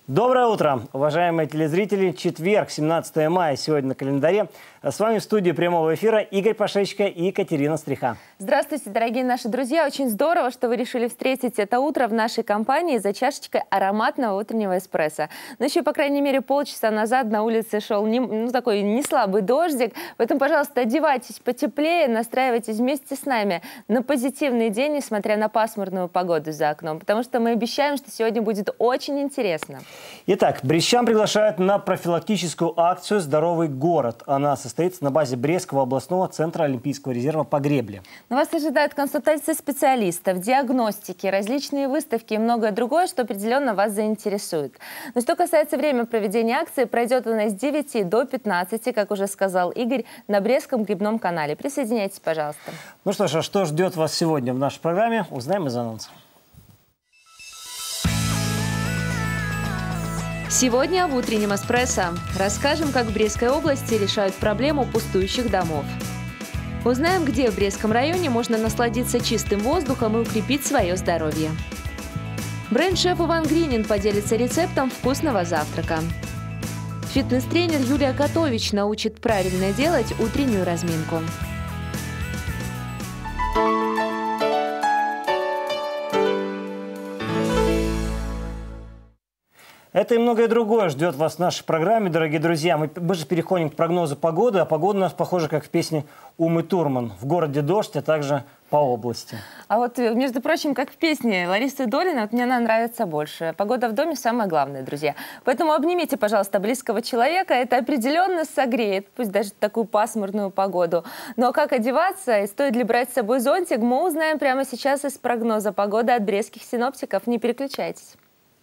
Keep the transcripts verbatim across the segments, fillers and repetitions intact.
Доброе утро, уважаемые телезрители. Четверг, семнадцатое мая, сегодня на календаре. С вами в студии прямого эфира Игорь Пашечко и Екатерина Стриха. Здравствуйте, дорогие наши друзья. Очень здорово, что вы решили встретить это утро в нашей компании за чашечкой ароматного утреннего эспрессо. Но еще, по крайней мере, полчаса назад на улице шел не, ну, такой неслабый дождик. Поэтому, пожалуйста, одевайтесь потеплее, настраивайтесь вместе с нами на позитивный день, несмотря на пасмурную погоду за окном. Потому что мы обещаем, что сегодня будет очень интересно. Итак, брестчан приглашают на профилактическую акцию «Здоровый город». Она состоится на базе Брестского областного центра Олимпийского резерва по гребле. Но вас ожидают консультации специалистов, диагностики, различные выставки и многое другое, что определенно вас заинтересует. Но что касается времени проведения акции, пройдет она с девяти до пятнадцати, как уже сказал Игорь, на Брестском грибном канале. Присоединяйтесь, пожалуйста. Ну что ж, а что ждет вас сегодня в нашей программе, узнаем из анонса. Сегодня в утреннем эспрессо расскажем, как в Брестской области решают проблему пустующих домов. Узнаем, где в Брестском районе можно насладиться чистым воздухом и укрепить свое здоровье. Бренд-шеф Иван Гринин поделится рецептом вкусного завтрака. Фитнес-тренер Юлия Котович научит правильно делать утреннюю разминку. Это и многое другое ждет вас в нашей программе, дорогие друзья. Мы, мы же переходим к прогнозу погоды, а погода у нас похожа, как в песне Умы Турман. В городе дождь, а также по области. А вот, между прочим, как в песне Ларисы Долиной, вот мне она нравится больше. Погода в доме самое главное, друзья. Поэтому обнимите, пожалуйста, близкого человека. Это определенно согреет, пусть даже такую пасмурную погоду. Но как одеваться и стоит ли брать с собой зонтик, мы узнаем прямо сейчас из прогноза погоды от брестских синоптиков. Не переключайтесь.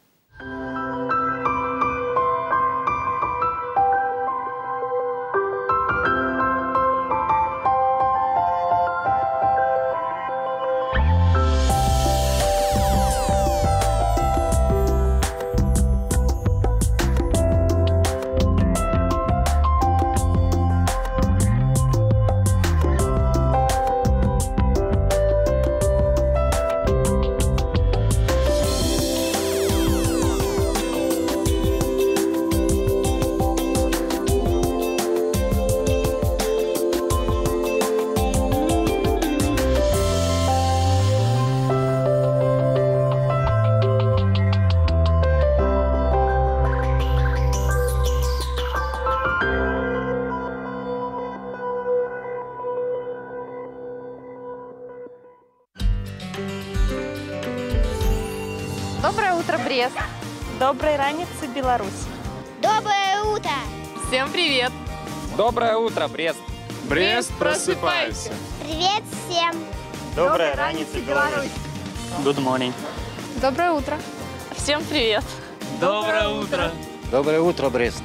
Доброе утро, Брест! Доброй раницы, Беларусь! Доброе утро! Всем привет! Доброе утро, Брест! Брест, просыпайся! Привет всем! Доброй раницы, Беларусь! Good morning! Доброе утро! Всем привет! Доброе утро! Доброе утро, Брест!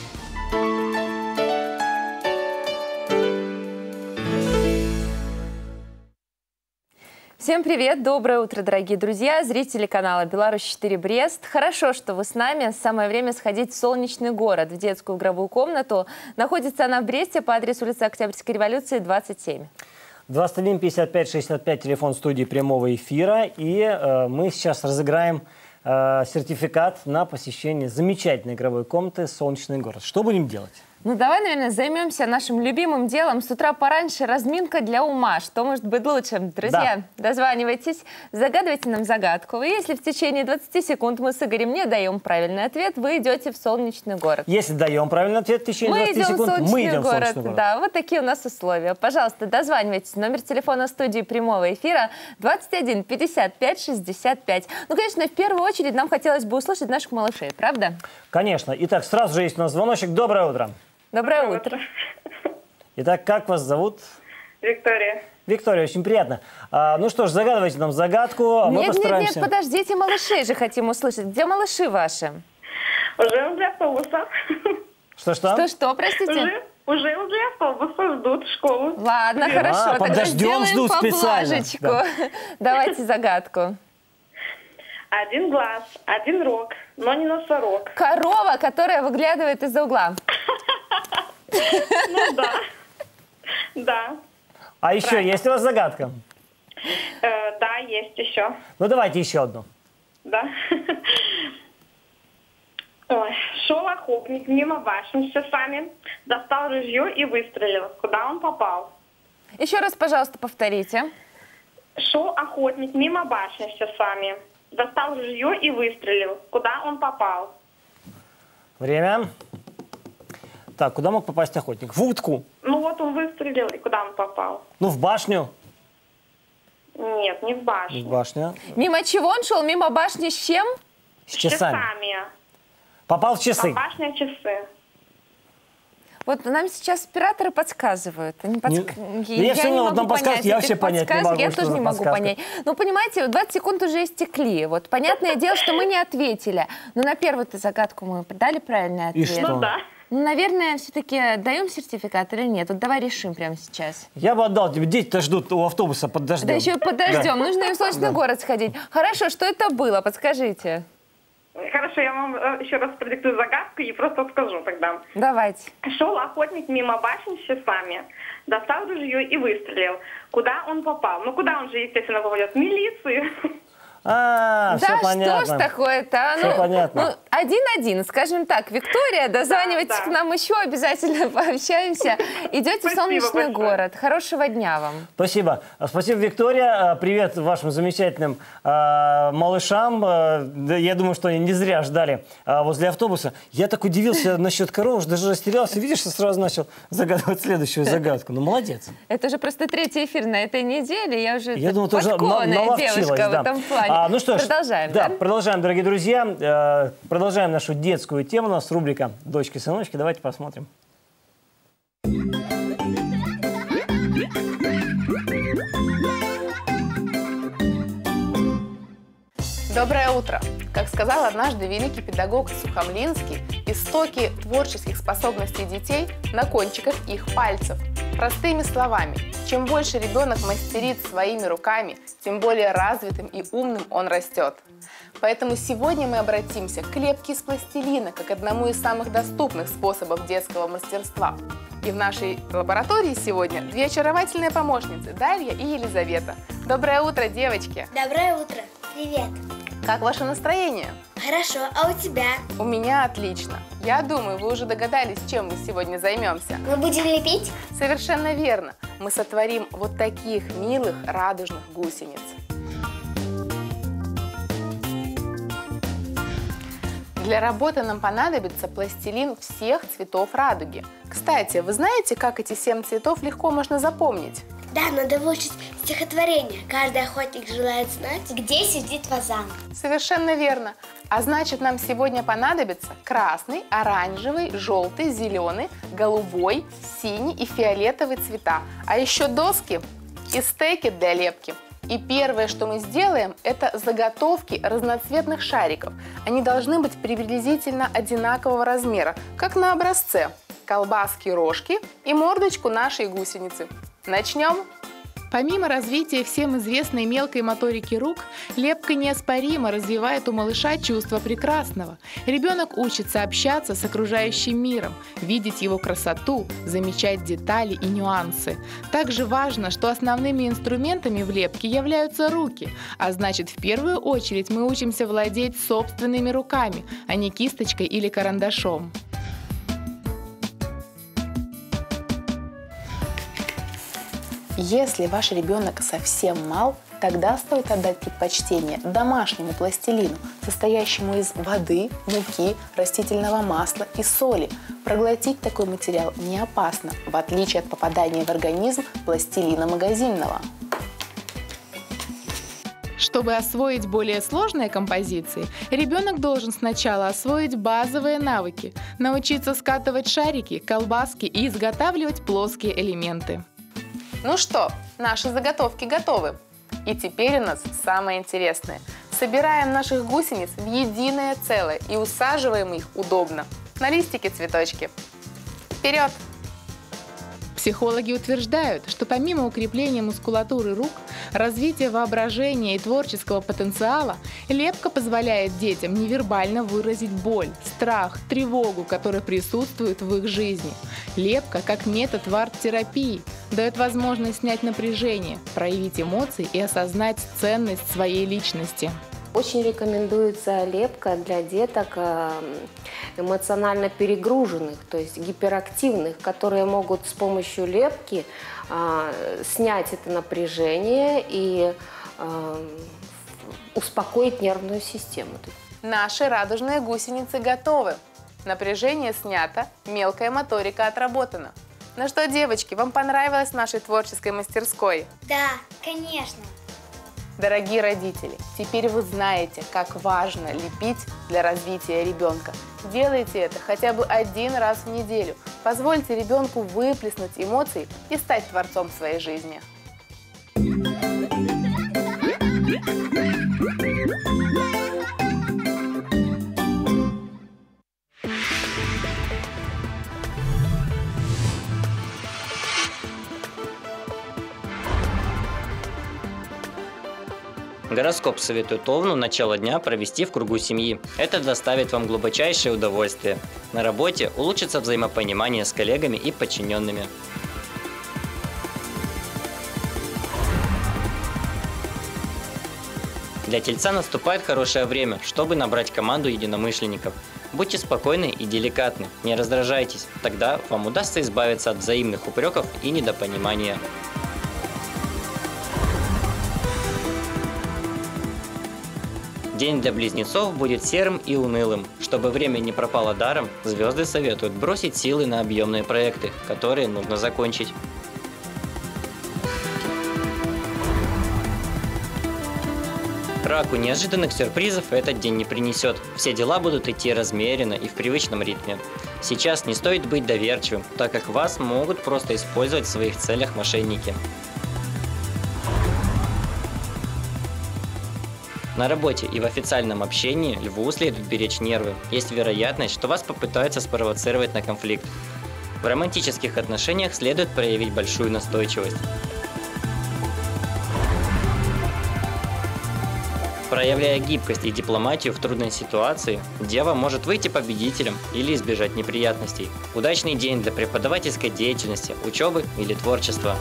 Всем привет! Доброе утро, дорогие друзья, зрители канала Беларусь четыре Брест. Хорошо, что вы с нами. Самое время сходить в солнечный город, в детскую игровую комнату. Находится она в Бресте по адресу улицы Октябрьской революции, двадцать семь. двадцать один пятьдесят пять шестьдесят пять, телефон студии прямого эфира. И э, мы сейчас разыграем э, сертификат на посещение замечательной игровой комнаты «Солнечный город». Что будем делать? Ну, давай, наверное, займемся нашим любимым делом. С утра пораньше разминка для ума. Что может быть лучше? Друзья, да. Дозванивайтесь, загадывайте нам загадку. И если в течение двадцати секунд мы с Игорем не даем правильный ответ, вы идете в солнечный город. Если даем правильный ответ в течение мы двадцати секунд, мы идем в город. солнечный город. Да, вот такие у нас условия. Пожалуйста, дозванивайтесь. Номер телефона студии прямого эфира двадцать один пятьдесят пять шестьдесят пять. Ну, конечно, в первую очередь нам хотелось бы услышать наших малышей, правда? Конечно. Итак, сразу же есть у нас звоночек. Доброе утро. Доброе утро. Итак, как вас зовут? Виктория. Виктория, очень приятно. А, ну что ж, загадывайте нам загадку, а мы нет, постараемся... Нет, нет, подождите, малышей же хотим услышать. Где малыши ваши? Уже возле автобуса. Что-что? Что-что, простите? Уже, уже возле автобуса ждут в школу. Ладно, Привет. хорошо. А, под тогда дождем ждут специально. поблажечку. Да. Давайте загадку. Один глаз, один рог, но не носорог. Корова, которая выглядывает из-за угла. Ну да. Да. А еще Правильно. есть у вас загадка? Э, да, есть еще. Ну давайте еще одну. Да. Ой, шел охотник мимо башни с часами, достал ружье и выстрелил. Куда он попал? Еще раз, пожалуйста, повторите. Шел охотник мимо башни с часами, достал ружье и выстрелил. Куда он попал? Время. Так, куда мог попасть охотник? В утку. Ну вот он выстрелил, и куда он попал? Ну, в башню. Нет, не в башню. В башню. Мимо чего он шел? Мимо башни с чем? С часами. Часами. Попал в часы. А башня часы. Вот нам сейчас операторы подсказывают. Они подск... Не- Я, я все не равно могу нам понять подсказки, я этих вообще понять не подсказок, могу, Я что тоже за не могу подсказка. понять. Ну, понимаете, двадцать секунд уже истекли. Вот понятное дело, что мы не ответили. Но на первую-то загадку мы дали правильный И ответ. что? Ну да. Ну, наверное, все-таки даем сертификат или нет? Вот давай решим прямо сейчас. Я бы отдал тебе. Дети-то ждут у автобуса под дождем. Да еще и под дождем. Нужно им в Солнечный город сходить. Хорошо, что это было? Подскажите. Хорошо, я вам э, еще раз продиктую загадку и просто скажу тогда. Давайте. Шел охотник мимо башни с часами, достал ружье и выстрелил. Куда он попал? Ну, куда он же, естественно, попадет? В милицию. А, Да все что понятно. ж такое-то? а? Всё Ну, понятно. ну, один-один, скажем так. Виктория, дозванивайтесь Да, да. к нам еще, обязательно пообщаемся. Идете в Спасибо Солнечный большое. город. Хорошего дня вам. Спасибо. Спасибо, Виктория. Привет вашим замечательным э, малышам. Э, да, я думаю, что они не зря ждали э, возле автобуса. Я так удивился насчет коров, даже растерялся. Видишь, что сразу начал загадывать следующую загадку. Ну, молодец. Это же просто третий эфир на этой неделе. Я уже Я думаю, тоже на- подкованная наловчилась, девушка да. в этом плане. А, ну что ж, Продолжаем, да, да? продолжаем, дорогие друзья. Э, продолжаем нашу детскую тему. У нас рубрика «Дочки-сыночки». Давайте посмотрим. Доброе утро! Как сказал однажды великий педагог Сухомлинский, истоки творческих способностей детей на кончиках их пальцев. Простыми словами, чем больше ребенок мастерит своими руками, тем более развитым и умным он растет. Поэтому сегодня мы обратимся к лепке из пластилина как одному из самых доступных способов детского мастерства. И в нашей лаборатории сегодня две очаровательные помощницы Дарья и Елизавета. Доброе утро, девочки! Доброе утро. Привет. Как ваше настроение? Хорошо, а у тебя? У меня отлично. Я думаю, вы уже догадались, чем мы сегодня займемся. Мы будем лепить? Совершенно верно. Мы сотворим вот таких милых радужных гусениц. Для работы нам понадобится пластилин всех цветов радуги. Кстати, вы знаете, как эти семь цветов легко можно запомнить? Да, надо выучить стихотворение. Каждый охотник желает знать, где сидит фазан. Совершенно верно. А значит, нам сегодня понадобится красный, оранжевый, желтый, зеленый, голубой, синий и фиолетовый цвета. А еще доски и стейки для лепки. И первое, что мы сделаем, это заготовки разноцветных шариков. Они должны быть приблизительно одинакового размера, как на образце. Колбаски-рожки и мордочку нашей гусеницы. Начнем! Помимо развития всем известной мелкой моторики рук, лепка неоспоримо развивает у малыша чувство прекрасного. Ребенок учится общаться с окружающим миром, видеть его красоту, замечать детали и нюансы. Также важно, что основными инструментами в лепке являются руки, а значит, в первую очередь мы учимся владеть собственными руками, а не кисточкой или карандашом. Если ваш ребенок совсем мал, тогда стоит отдать предпочтение домашнему пластилину, состоящему из воды, муки, растительного масла и соли. Проглотить такой материал не опасно, в отличие от попадания в организм пластилина магазинного. Чтобы освоить более сложные композиции, ребенок должен сначала освоить базовые навыки, научиться скатывать шарики, колбаски и изготавливать плоские элементы. Ну что, наши заготовки готовы. И теперь у нас самое интересное. Собираем наших гусениц в единое целое и усаживаем их удобно на листики-цветочки. Вперед! Психологи утверждают, что помимо укрепления мускулатуры рук, развития воображения и творческого потенциала, лепка позволяет детям невербально выразить боль, страх, тревогу, которые присутствуют в их жизни. Лепка, как метод в арт-терапии, дает возможность снять напряжение, проявить эмоции и осознать ценность своей личности. Очень рекомендуется лепка для деток эмоционально перегруженных, то есть гиперактивных, которые могут с помощью лепки а, снять это напряжение и а, успокоить нервную систему. Наши радужные гусеницы готовы. Напряжение снято, мелкая моторика отработана. Ну что, девочки, вам понравилось в нашей творческой мастерской? Да, конечно. Дорогие родители, теперь вы знаете, как важно лепить для развития ребенка. Делайте это хотя бы один раз в неделю. Позвольте ребенку выплеснуть эмоции и стать творцом своей жизни. Гороскоп советует Овну начало дня провести в кругу семьи. Это доставит вам глубочайшее удовольствие. На работе улучшится взаимопонимание с коллегами и подчиненными. Для Тельца наступает хорошее время, чтобы набрать команду единомышленников. Будьте спокойны и деликатны, не раздражайтесь, тогда вам удастся избавиться от взаимных упреков и недопонимания. День для Близнецов будет серым и унылым. Чтобы время не пропало даром, звезды советуют бросить силы на объемные проекты, которые нужно закончить. Раку неожиданных сюрпризов этот день не принесет. Все дела будут идти размеренно и в привычном ритме. Сейчас не стоит быть доверчивым, так как вас могут просто использовать в своих целях мошенники. На работе и в официальном общении Льву следует беречь нервы. Есть вероятность, что вас попытаются спровоцировать на конфликт. В романтических отношениях следует проявить большую настойчивость. Проявляя гибкость и дипломатию в трудной ситуации, Дева может выйти победителем или избежать неприятностей. Удачный день для преподавательской деятельности, учебы или творчества.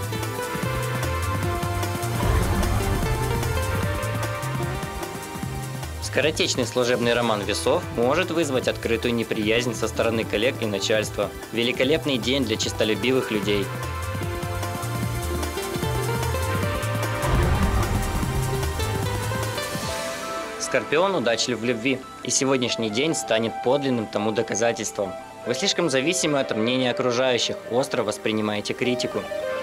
Скоротечный служебный роман Весов может вызвать открытую неприязнь со стороны коллег и начальства. Великолепный день для честолюбивых людей. Скорпион удачлив в любви, и сегодняшний день станет подлинным тому доказательством. Вы слишком зависимы от мнения окружающих, остро воспринимаете критику.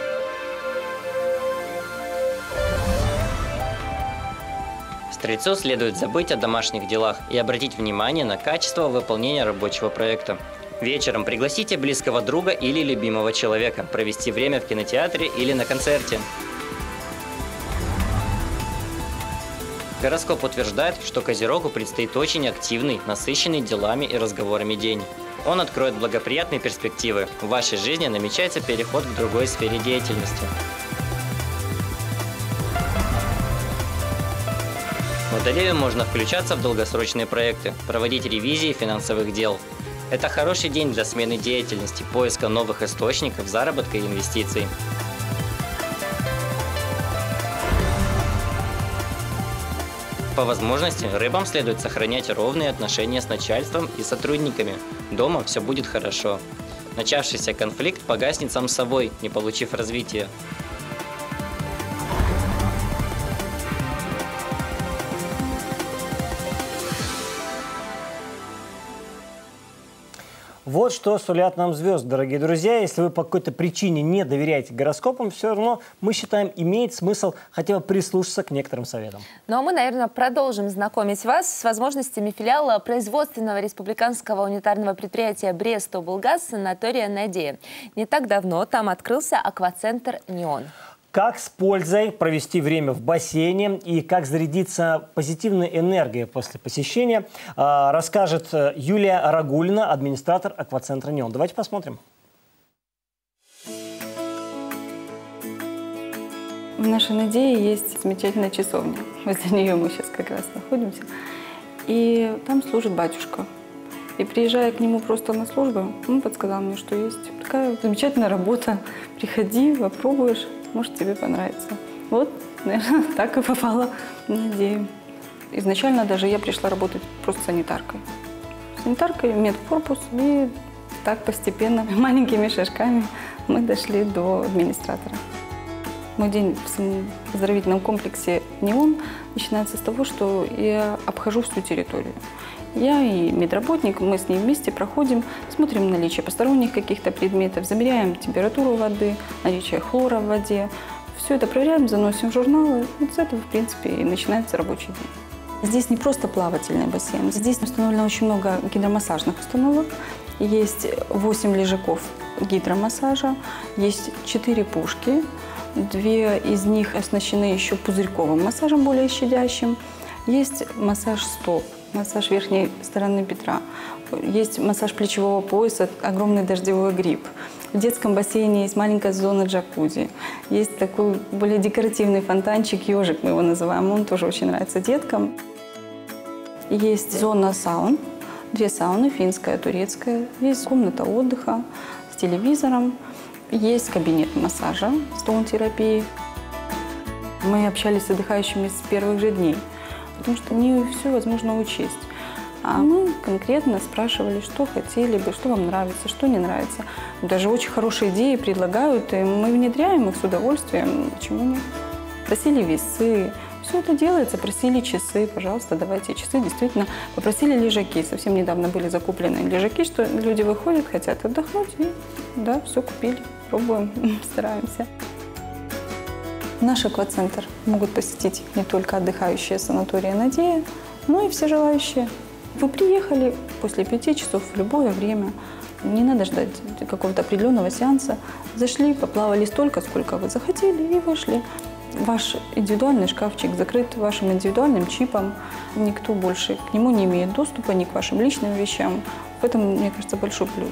Стрельцу следует забыть о домашних делах и обратить внимание на качество выполнения рабочего проекта. Вечером пригласите близкого друга или любимого человека провести время в кинотеатре или на концерте. Гороскоп утверждает, что Козерогу предстоит очень активный, насыщенный делами и разговорами день. Он откроет благоприятные перспективы. В вашей жизни намечается переход к другой сфере деятельности. Водолею можно включаться в долгосрочные проекты, проводить ревизии финансовых дел. Это хороший день для смены деятельности, поиска новых источников заработка и инвестиций. По возможности, рыбам следует сохранять ровные отношения с начальством и сотрудниками. Дома все будет хорошо. Начавшийся конфликт погаснет сам собой, не получив развития. Вот что сулят нам звезды, дорогие друзья. Если вы по какой-то причине не доверяете гороскопам, все равно мы считаем, имеет смысл хотя бы прислушаться к некоторым советам. Ну а мы, наверное, продолжим знакомить вас с возможностями филиала производственного республиканского унитарного предприятия Брест-Облгаз «Санатория Надея». Не так давно там открылся аквацентр «Неон». Как с пользой провести время в бассейне и как зарядиться позитивной энергией после посещения, расскажет Юлия Рагулина, администратор аквацентра «Неон». Давайте посмотрим. В нашей «Надее» есть замечательная часовня. Возле нее мы сейчас как раз находимся. И там служит батюшка. И приезжая к нему просто на службу, он подсказал мне, что есть такая замечательная работа. Приходи, попробуешь. Может, тебе понравится. Вот, наверное, так и попала в «Надею». изначально даже я пришла работать просто санитаркой. Санитаркой, медкорпус, и так постепенно, маленькими шажками мы дошли до администратора. Мой день в оздоровительном комплексе «Неон» начинается с того, что я обхожу всю территорию. Я и медработник, мы с ней вместе проходим, смотрим наличие посторонних каких-то предметов, замеряем температуру воды, наличие хлора в воде. Все это проверяем, заносим в журналы. Вот с этого, в принципе, и начинается рабочий день. Здесь не просто плавательный бассейн. Здесь установлено очень много гидромассажных установок. Есть восемь лежаков гидромассажа, есть четыре пушки. Две из них оснащены еще пузырьковым массажем, более щадящим. Есть массаж стоп, массаж верхней стороны бедра. Есть массаж плечевого пояса, огромный дождевой гриб. В детском бассейне есть маленькая зона джакузи. Есть такой более декоративный фонтанчик, ежик мы его называем. Он тоже очень нравится деткам. Есть зона саун. Две сауны, финская, турецкая. Есть комната отдыха с телевизором. Есть кабинет массажа, стоун-терапии. Мы общались с отдыхающими с первых же дней, потому что не все возможно учесть. А мы конкретно спрашивали, что хотели бы, что вам нравится, что не нравится. Даже очень хорошие идеи предлагают, и мы внедряем их с удовольствием. Почему нет? Просили весы. Все это делается, просили часы, пожалуйста, давайте часы. Действительно, попросили лежаки. Совсем недавно были закуплены лежаки, что люди выходят, хотят отдохнуть, и да, все купили, пробуем, стараемся. Наш аквацентр могут посетить не только отдыхающие санатория «Надея», но и все желающие. Вы приехали после пяти часов в любое время, не надо ждать какого-то определенного сеанса. Зашли, поплавали столько, сколько вы захотели, и вышли. Ваш индивидуальный шкафчик закрыт вашим индивидуальным чипом. Никто больше к нему не имеет доступа, ни к вашим личным вещам. В этом, мне кажется, большой плюс.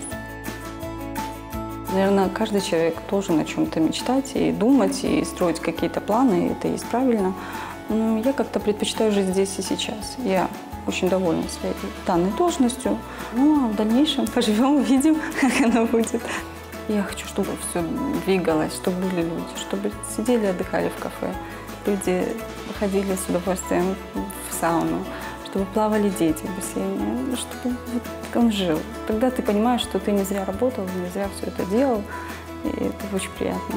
Наверное, каждый человек должен о чем-то мечтать и думать, и строить какие-то планы, и это есть правильно. Но я как-то предпочитаю жить здесь и сейчас. Я очень довольна своей данной должностью. Ну, а в дальнейшем поживем, увидим, как оно будет. Я хочу, чтобы все двигалось, чтобы были люди, чтобы сидели, отдыхали в кафе. Люди ходили с удовольствием в сауну, чтобы плавали дети в бассейне, чтобы он жил. Тогда ты понимаешь, что ты не зря работал, не зря все это делал, и это очень приятно.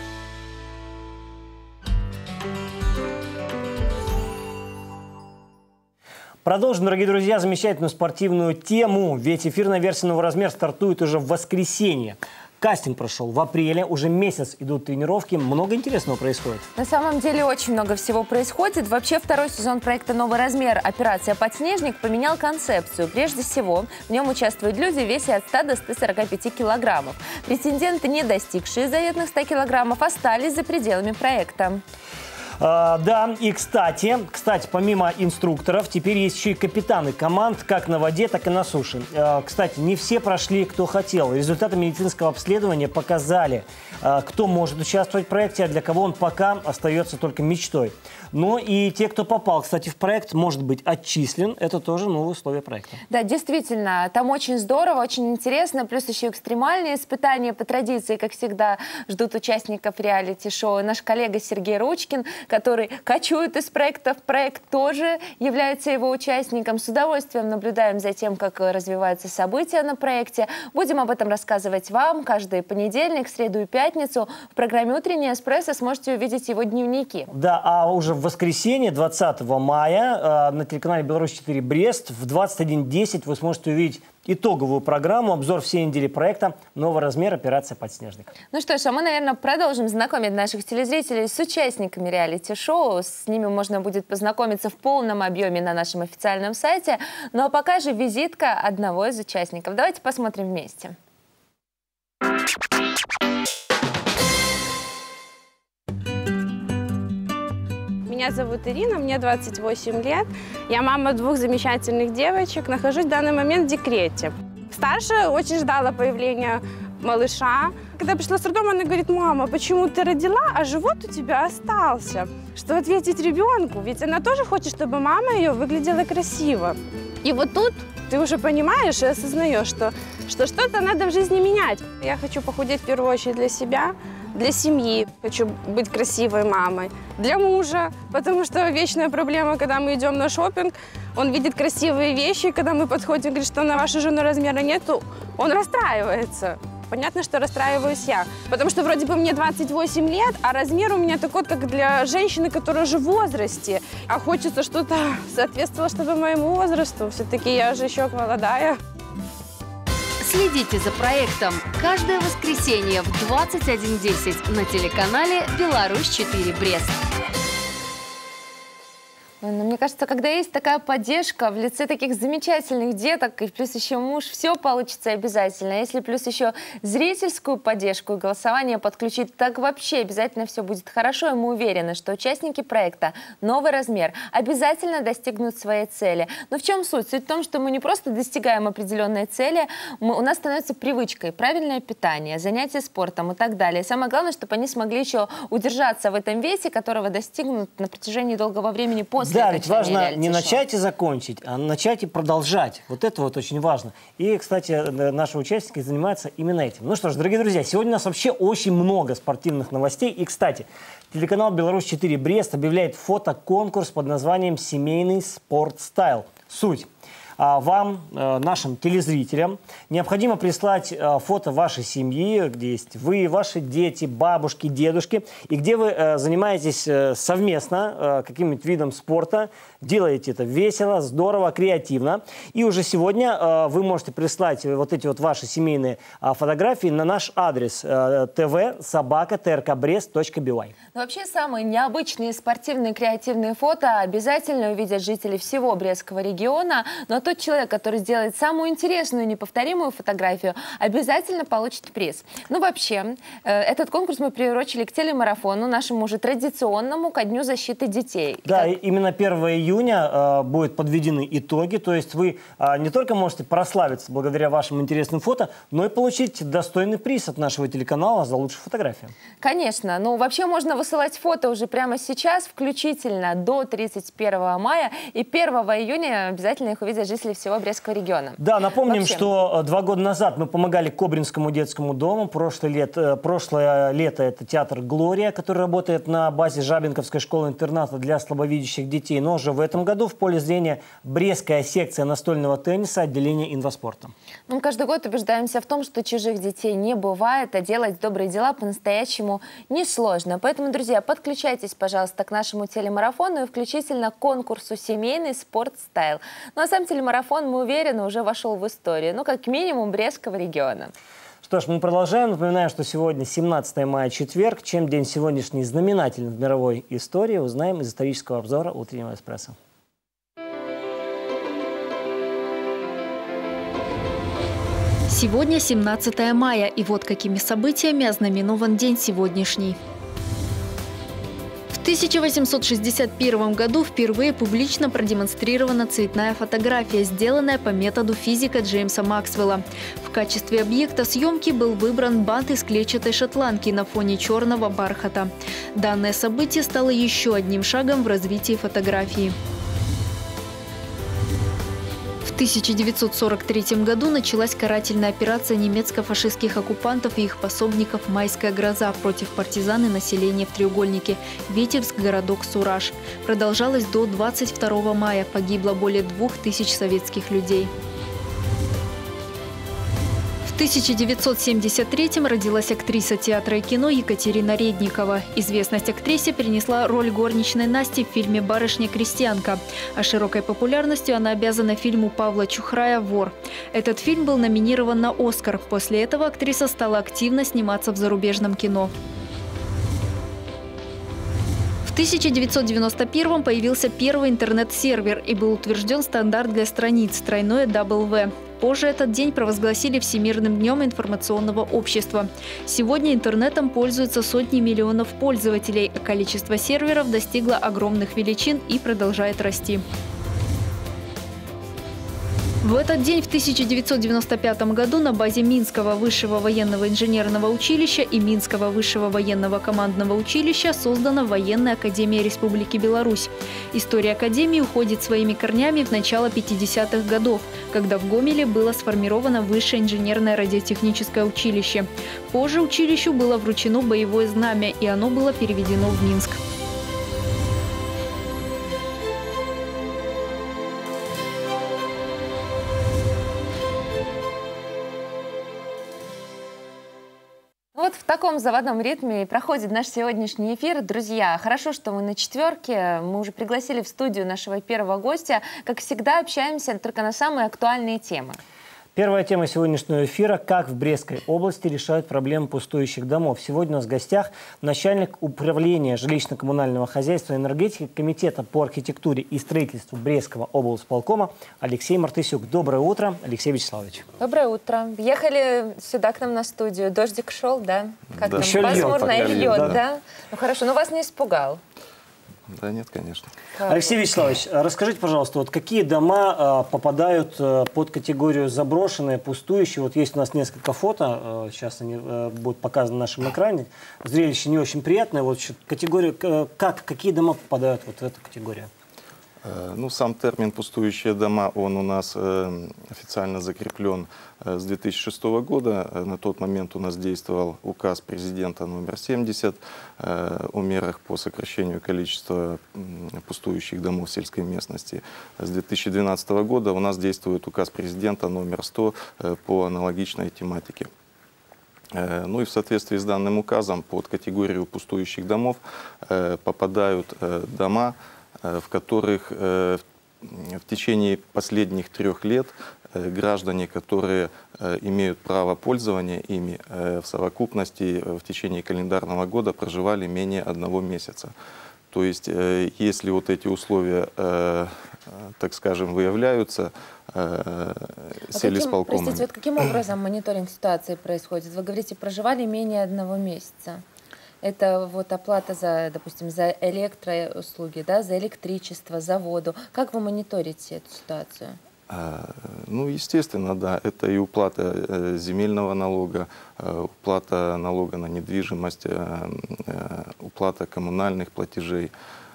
Продолжим, дорогие друзья, замечательную спортивную тему, ведь эфирная версия «Новый размер» стартует уже в воскресенье. Кастинг прошел в апреле, уже месяц идут тренировки, много интересного происходит. На самом деле очень много всего происходит. Вообще второй сезон проекта «Новый размер. Операция «Подснежник» поменял концепцию. Прежде всего, в нем участвуют люди в весе от ста до ста сорока пяти килограммов. Претенденты, не достигшие заветных ста килограммов, остались за пределами проекта. А, да, и кстати, кстати, помимо инструкторов, теперь есть еще и капитаны команд, как на воде, так и на суше. А, кстати, не все прошли, кто хотел. Результаты медицинского обследования показали, а, кто может участвовать в проекте, а для кого он пока остается только мечтой. Но и те, кто попал, кстати, в проект, может быть отчислен. Это тоже новые условия проекта. Да, действительно, там очень здорово, очень интересно. Плюс еще экстремальные испытания по традиции, как всегда, ждут участников реалити-шоу. Наш коллега Сергей Ручкин, который кочует из проекта в проект, тоже является его участником. С удовольствием наблюдаем за тем, как развиваются события на проекте. Будем об этом рассказывать вам каждый понедельник, среду и пятницу. В программе «Утренний эспрессо» сможете увидеть его дневники. Да, а уже в воскресенье, двадцатого мая, на телеканале «Беларусь четыре Брест» в двадцать один десять вы сможете увидеть итоговую программу, обзор всей недели проекта «Новый размер. Операция «Подснежник». Ну что ж, а мы, наверное, продолжим знакомить наших телезрителей с участниками реалити-шоу. С ними можно будет познакомиться в полном объеме на нашем официальном сайте. Ну а пока же визитка одного из участников. Давайте посмотрим вместе. Меня зовут Ирина, мне двадцать восемь лет. Я мама двух замечательных девочек, нахожусь в данный момент в декрете. Старшая очень ждала появления малыша. Когда я пришла с роддома, она говорит: мама, почему ты родила, а живот у тебя остался? Что ответить ребенку? Ведь она тоже хочет, чтобы мама ее выглядела красиво. И вот тут ты уже понимаешь и осознаешь, что что что-то надо в жизни менять. Я хочу похудеть в первую очередь для себя, для семьи, хочу быть красивой мамой, для мужа, потому что вечная проблема, когда мы идем на шопинг, он видит красивые вещи, когда мы подходим, говорит, что на вашу жену размера нету, он расстраивается. Понятно, что расстраиваюсь я, потому что вроде бы мне двадцать восемь лет, а размер у меня такой, как для женщины, которая уже в возрасте, а хочется что-то соответствовало, чтобы моему возрасту, все-таки я же еще молодая. Следите за проектом каждое воскресенье в двадцать один десять на телеканале «Беларусь четыре Брест». Но мне кажется, когда есть такая поддержка в лице таких замечательных деток, и плюс еще муж, все получится обязательно. Если плюс еще зрительскую поддержку и голосование подключить, так вообще обязательно все будет хорошо. И мы уверены, что участники проекта «Новый размер» обязательно достигнут своей цели. Но в чем суть? Суть в том, что мы не просто достигаем определенной цели, мы, у нас становится привычкой правильное питание, занятия спортом и так далее. И самое главное, чтобы они смогли еще удержаться в этом весе, которого достигнут на протяжении долгого времени после. Да, ведь важно не начать и закончить, а начать и продолжать. Вот это вот очень важно. И, кстати, наши участники занимаются именно этим. Ну что ж, дорогие друзья, сегодня у нас вообще очень много спортивных новостей. И, кстати, телеканал «Беларусь четыре Брест» объявляет фотоконкурс под названием «Семейный спортстайл». Суть. Вам, нашим телезрителям, необходимо прислать фото вашей семьи, где есть вы, ваши дети, бабушки, дедушки, и где вы занимаетесь совместно каким-нибудь видом спорта, делаете это весело, здорово, креативно. И уже сегодня вы можете прислать вот эти вот ваши семейные фотографии на наш адрес тв собака тркбрест точка бай. Вообще, самые необычные спортивные креативные фото обязательно увидят жители всего Брестского региона, но тот человек, который сделает самую интересную и неповторимую фотографию, обязательно получит приз. Ну, вообще, этот конкурс мы приурочили к телемарафону, нашему уже традиционному, ко Дню защиты детей. Да, как... именно первого июня э, будут подведены итоги, то есть вы э, не только можете прославиться благодаря вашим интересным фото, но и получить достойный приз от нашего телеканала за лучшую фотографию. Конечно, ну, вообще можно высылать фото уже прямо сейчас, включительно до тридцать первого мая, и первого июня обязательно их увидят жители всего Брестского региона. Да, напомним, Вообще. что два года назад мы помогали Кобринскому детскому дому. Прошлое лето, прошлое лето это театр «Глория», который работает на базе Жабинковской школы-интерната для слабовидящих детей. Но уже в этом году в поле зрения Брестская секция настольного тенниса отделения инваспорта. Мы каждый год убеждаемся в том, что чужих детей не бывает, а делать добрые дела по-настоящему несложно. Поэтому, друзья, подключайтесь, пожалуйста, к нашему телемарафону и включительно к конкурсу «Семейный спортстайл». Ну а сам телемарафон, мы уверены, уже вошел в историю, ну как минимум Брестского региона. Что ж, мы продолжаем. Напоминаю, что сегодня семнадцатое мая, четверг. Чем день сегодняшний знаменателен в мировой истории, узнаем из исторического обзора «Утреннего эспрессо». Сегодня семнадцатое мая, и вот какими событиями ознаменован день сегодняшний. В тысяча восемьсот шестьдесят первом году впервые публично продемонстрирована цветная фотография, сделанная по методу физика Джеймса Максвелла. В качестве объекта съемки был выбран бант из клетчатой шотландки на фоне черного бархата. Данное событие стало еще одним шагом в развитии фотографии. В тысяча девятьсот сорок третьем году началась карательная операция немецко-фашистских оккупантов и их пособников «Майская гроза» против партизан и населения в треугольнике Витебск, городок Сураж. Продолжалась до двадцать второго мая. Погибло более двух тысяч советских людей. В тысяча девятьсот семьдесят третьем родилась актриса театра и кино Екатерина Редникова. Известность актрисе принесла роль горничной Насти в фильме «Барышня-крестьянка». А широкой популярностью она обязана фильму Павла Чухрая «Вор». Этот фильм был номинирован на «Оскар». После этого актриса стала активно сниматься в зарубежном кино. В тысяча девятьсот девяносто первом появился первый интернет-сервер и был утвержден стандарт для страниц тройное дабл ю дабл ю дабл ю. Позже этот день провозгласили Всемирным днем информационного общества. Сегодня интернетом пользуются сотни миллионов пользователей, а количество серверов достигло огромных величин и продолжает расти. В этот день в тысяча девятьсот девяносто пятом году на базе Минского высшего военного инженерного училища и Минского высшего военного командного училища создана Военная академия Республики Беларусь. История академии уходит своими корнями в начало пятидесятых годов, когда в Гомеле было сформировано Высшее инженерное радиотехническое училище. Позже училищу было вручено боевое знамя, и оно было переведено в Минск. Вот в таком заводном ритме и проходит наш сегодняшний эфир. Друзья, хорошо, что мы на четверке. Мы уже пригласили в студию нашего первого гостя. Как всегда, общаемся только на самые актуальные темы. Первая тема сегодняшнего эфира – как в Брестской области решают проблемы пустующих домов. Сегодня у нас в гостях начальник управления жилищно-коммунального хозяйства и энергетики Комитета по архитектуре и строительству Брестского облсполкома Алексей Мартысюк. Доброе утро, Алексей Вячеславович. Доброе утро. Ехали сюда к нам на студию. Дождик шел, да? Как да. там? Еще Пасмурно и льет, да. да? Ну хорошо, но вас не испугал? Да нет, конечно. Как? Алексей Вячеславович, расскажите, пожалуйста, вот какие дома а, попадают а, под категорию заброшенные, пустующие? Вот есть у нас несколько фото, а, сейчас они а, будут показаны на нашем экране. Зрелище не очень приятное. Вот категория, как, какие дома попадают вот в эту категорию? Ну, сам термин «пустующие дома», он у нас э, официально закреплен э, с две тысячи шестого года. На тот момент у нас действовал указ президента номер семьдесят э, о мерах по сокращению количества э, пустующих домов в сельской местности. С две тысячи двенадцатого года у нас действует указ президента номер сто э, по аналогичной тематике. Э, ну и в соответствии с данным указом под категорию пустующих домов э, попадают э, дома, в которых э, в течение последних трех лет э, граждане, которые э, имеют право пользования ими, э, в совокупности э, в течение календарного года проживали менее одного месяца. То есть, э, если вот эти условия, э, так скажем, выявляются э, сельисполкомами. Простите, вот каким образом мониторинг ситуации происходит? Вы говорите, проживали менее одного месяца. Это вот оплата за, допустим, за электроуслуги, да, за электричество, за воду. Как вы мониторите эту ситуацию? А, ну, естественно, да. Это и уплата э, земельного налога, э, уплата налога на недвижимость, э, э, уплата коммунальных платежей.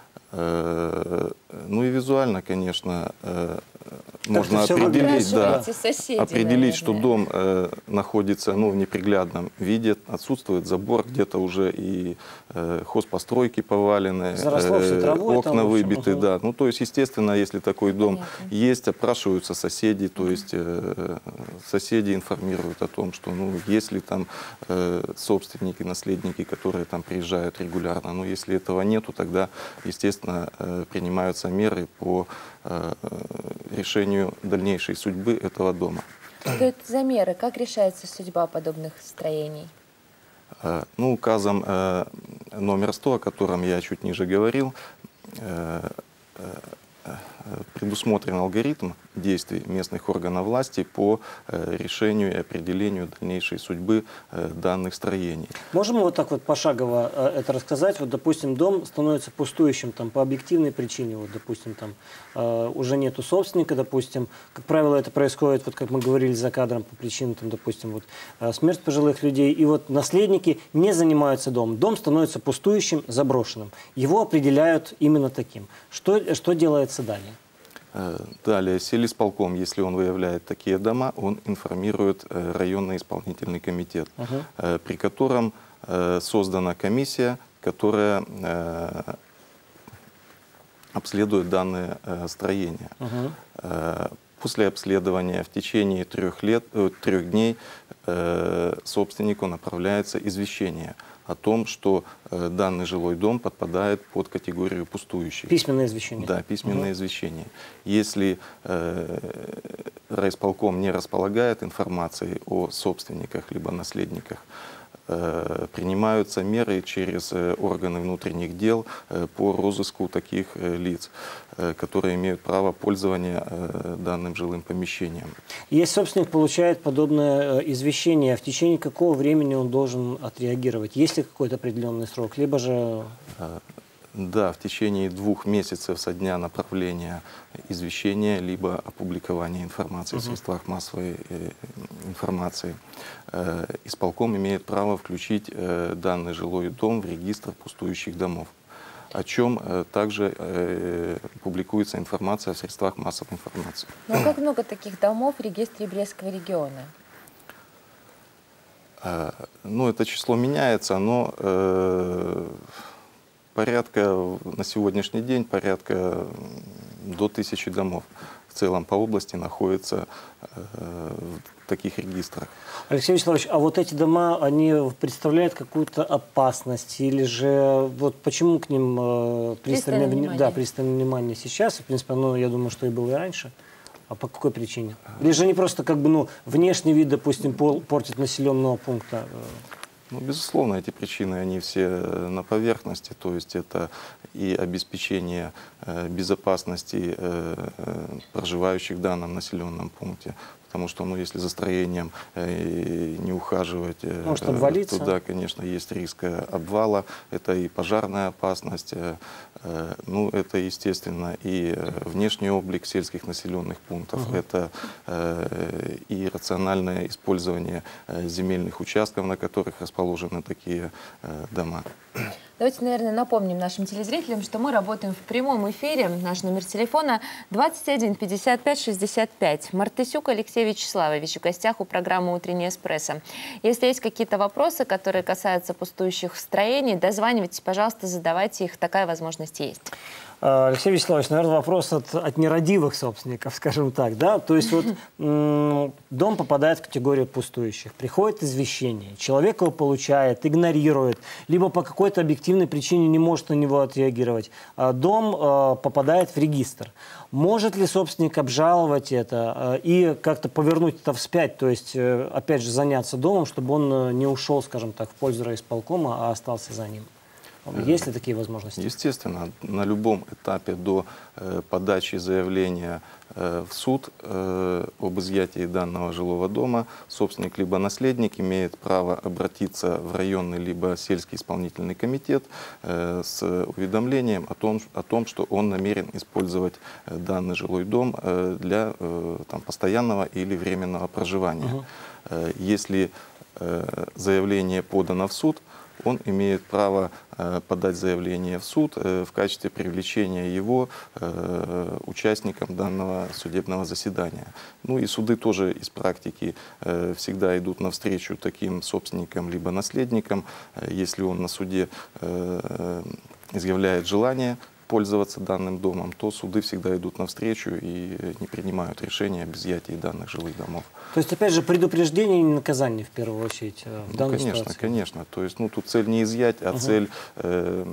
Э, ну и визуально, конечно, э, можно определить, да, соседи, определить, наверное. что дом э, находится, ну, в неприглядном виде, отсутствует забор, где-то уже и э, хозпостройки повалены, э, травой, окна там, выбиты, угу. да. Ну, то есть, естественно, если такой дом Понятно. есть, опрашиваются соседи, то есть э, соседи информируют о том, что, ну, есть ли там э, собственники, наследники, которые там приезжают регулярно. Но если этого нету, тогда, естественно, э, принимаются меры по э, решению дальнейшей судьбы этого дома. Что это за меры? Как решается судьба подобных строений? Э, ну, указом э, номер сто, о котором я чуть ниже говорил, э, э, предусмотрен алгоритм действий местных органов власти по э, решению и определению дальнейшей судьбы э, данных строений. Можем вот так вот пошагово э, это рассказать? Вот, допустим, дом становится пустующим там, по объективной причине. Вот, допустим, там э, уже нету собственника, допустим. Как правило, это происходит, вот как мы говорили за кадром, по причине, там, допустим, вот, э, смерть пожилых людей. И вот наследники не занимаются домом. Дом становится пустующим, заброшенным. Его определяют именно таким. Что, что делается далее? Далее, сельисполком, если он выявляет такие дома, он информирует районный исполнительный комитет, uh-huh. при котором создана комиссия, которая обследует данные строения. Uh-huh. После обследования в течение трех лет, трех дней собственнику направляется извещение о том, что э, данный жилой дом подпадает под категорию пустующих. Письменное извещение? Да, письменное угу. извещение. Если э, райисполком не располагает информацией о собственниках либо наследниках, э, принимаются меры через э, органы внутренних дел э, по розыску таких э, лиц, э, которые имеют право пользования э, данным жилым помещением. Если собственник получает подобное э, извещение, в течение какого времени он должен отреагировать? Есть ли какой-то определенный срок? Либо же... Да, в течение двух месяцев со дня направления извещения либо опубликования информации в средствах массовой информации исполком имеет право включить данный жилой дом в регистр пустующих домов, о чем также э, публикуется информация в средствах массовой информации. Ну а как много таких домов в регистре Брестского региона? Э, ну, это число меняется, но э, порядка, на сегодняшний день, порядка до тысячи домов в целом по области находится э, в таких регистрах. Алексей Вячеславович, а вот эти дома, они представляют какую-то опасность? Или же вот почему к ним э, пристальное, внимание. Да, пристальное внимание сейчас? В принципе, ну, я думаю, что и было и раньше. А по какой причине? Или же они просто как бы, ну, внешний вид, допустим, портят населенного пункта? Ну, безусловно, эти причины, они все на поверхности, то есть это и обеспечение э, безопасности э, э, проживающих в данном населенном пункте. Потому что, ну, если за строением э, не ухаживать, э, может обвалиться. То, да, конечно, есть риск обвала, это и пожарная опасность, э, э, ну, это, естественно, и внешний облик сельских населенных пунктов, угу. это э, и рациональное использование э, земельных участков, на которых расположены такие э, дома. Давайте, наверное, напомним нашим телезрителям, что мы работаем в прямом эфире. Наш номер телефона двадцать один пятьдесят пять шестьдесят пять. Мартысюк Алексей Вячеславович в гостях у программы «Утренний эспрессо». Если есть какие-то вопросы, которые касаются пустующих строений, дозванивайтесь, пожалуйста, задавайте их. Такая возможность есть. Алексей Вячеславович, наверное, вопрос от, от нерадивых собственников, скажем так, да? То есть вот дом попадает в категорию пустующих, приходит извещение, человек его получает, игнорирует, либо по какой-то объективной причине не может на него отреагировать. Дом э, попадает в регистр. Может ли собственник обжаловать это э, и как-то повернуть это вспять, то есть, э, опять же, заняться домом, чтобы он не ушел, скажем так, в пользу райисполкома, а остался за ним? Есть ли такие возможности? Естественно, на любом этапе до э, подачи заявления э, в суд э, об изъятии данного жилого дома собственник либо наследник имеет право обратиться в районный либо сельский исполнительный комитет э, с уведомлением о том, о том, что он намерен использовать э, данный жилой дом э, для э, там, постоянного или временного проживания. Угу. Э, если э, заявление подано в суд, он имеет право э, подать заявление в суд э, в качестве привлечения его э, участником данного судебного заседания. Ну и суды тоже из практики э, всегда идут навстречу таким собственникам либо наследникам, э, если он на суде э, изъявляет желание пользоваться данным домом, то суды всегда идут навстречу и не принимают решения об изъятии данных жилых домов. То есть, опять же, предупреждение и наказание в первую очередь в ну, данной конечно, ситуации? Конечно. То есть, ну, тут цель не изъять, а угу. цель э,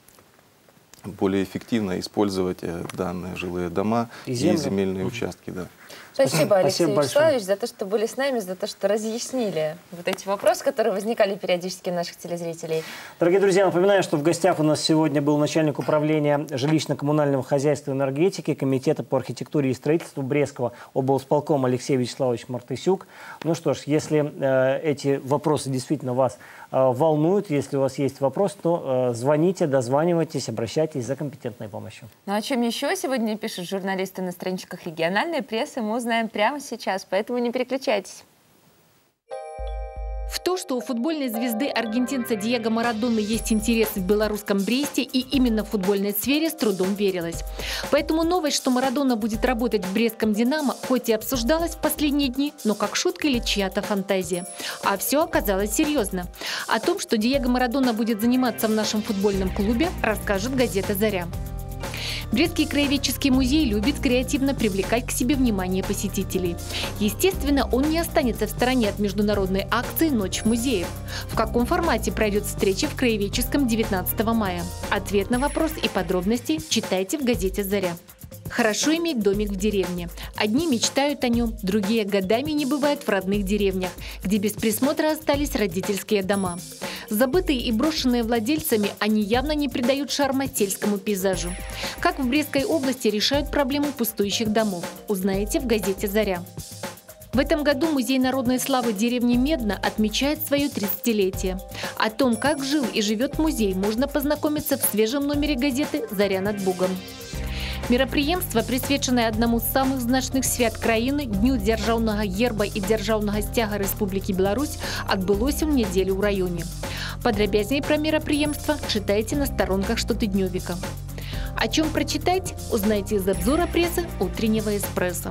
более эффективно использовать э, данные жилые дома и, и земельные угу. участки. Да. Спасибо, Алексей Спасибо Вячеславович, за то, что были с нами, за то, что разъяснили вот эти вопросы, которые возникали периодически у наших телезрителей. Дорогие друзья, напоминаю, что в гостях у нас сегодня был начальник управления жилищно-коммунального хозяйства и энергетики Комитета по архитектуре и строительству Брестского облсполкома Алексей Вячеславович Мартысюк. Ну что ж, если э, эти вопросы действительно вас э, волнуют, если у вас есть вопрос, то э, звоните, дозванивайтесь, обращайтесь за компетентной помощью. Ну о чем еще сегодня пишут журналисты на страничках региональной прессы, мы узнаем прямо сейчас, поэтому не переключайтесь. В то, что у футбольной звезды аргентинца Диего Марадоны есть интерес в белорусском Бресте и именно в футбольной сфере, с трудом верилось. Поэтому новость, что Марадона будет работать в брестском «Динамо», хоть и обсуждалась в последние дни, но как шутка или чья-то фантазия. А все оказалось серьезно. О том, что Диего Марадона будет заниматься в нашем футбольном клубе, расскажет газета «Заря». Брестский краеведческий музей любит креативно привлекать к себе внимание посетителей. Естественно, он не останется в стороне от международной акции «Ночь музеев». В каком формате пройдет встреча в краеведческом девятнадцатого мая? Ответ на вопрос и подробности читайте в газете «Заря». Хорошо иметь домик в деревне. Одни мечтают о нем, другие годами не бывают в родных деревнях, где без присмотра остались родительские дома. Забытые и брошенные владельцами, они явно не придают шарма сельскому пейзажу. Как в Брестской области решают проблему пустующих домов, узнаете в газете «Заря». В этом году Музей народной славы деревни Медно отмечает свое тридцатилетие. О том, как жил и живет музей, можно познакомиться в свежем номере газеты «Заря над Бугом». Мерапрыемства, присвечанае одному з самых значных свят краіны, Дню дзяржаўнага герба і дзяржаўнага сцяга Рэспублікі Беларусь, адбылося ў нядзелю ў раёне. Падрабязней пра мерапрыемства чытайце на сторонках штотыднёвіка. О чем прочитать, узнаете из обзора прессы «Утреннего эспрессо».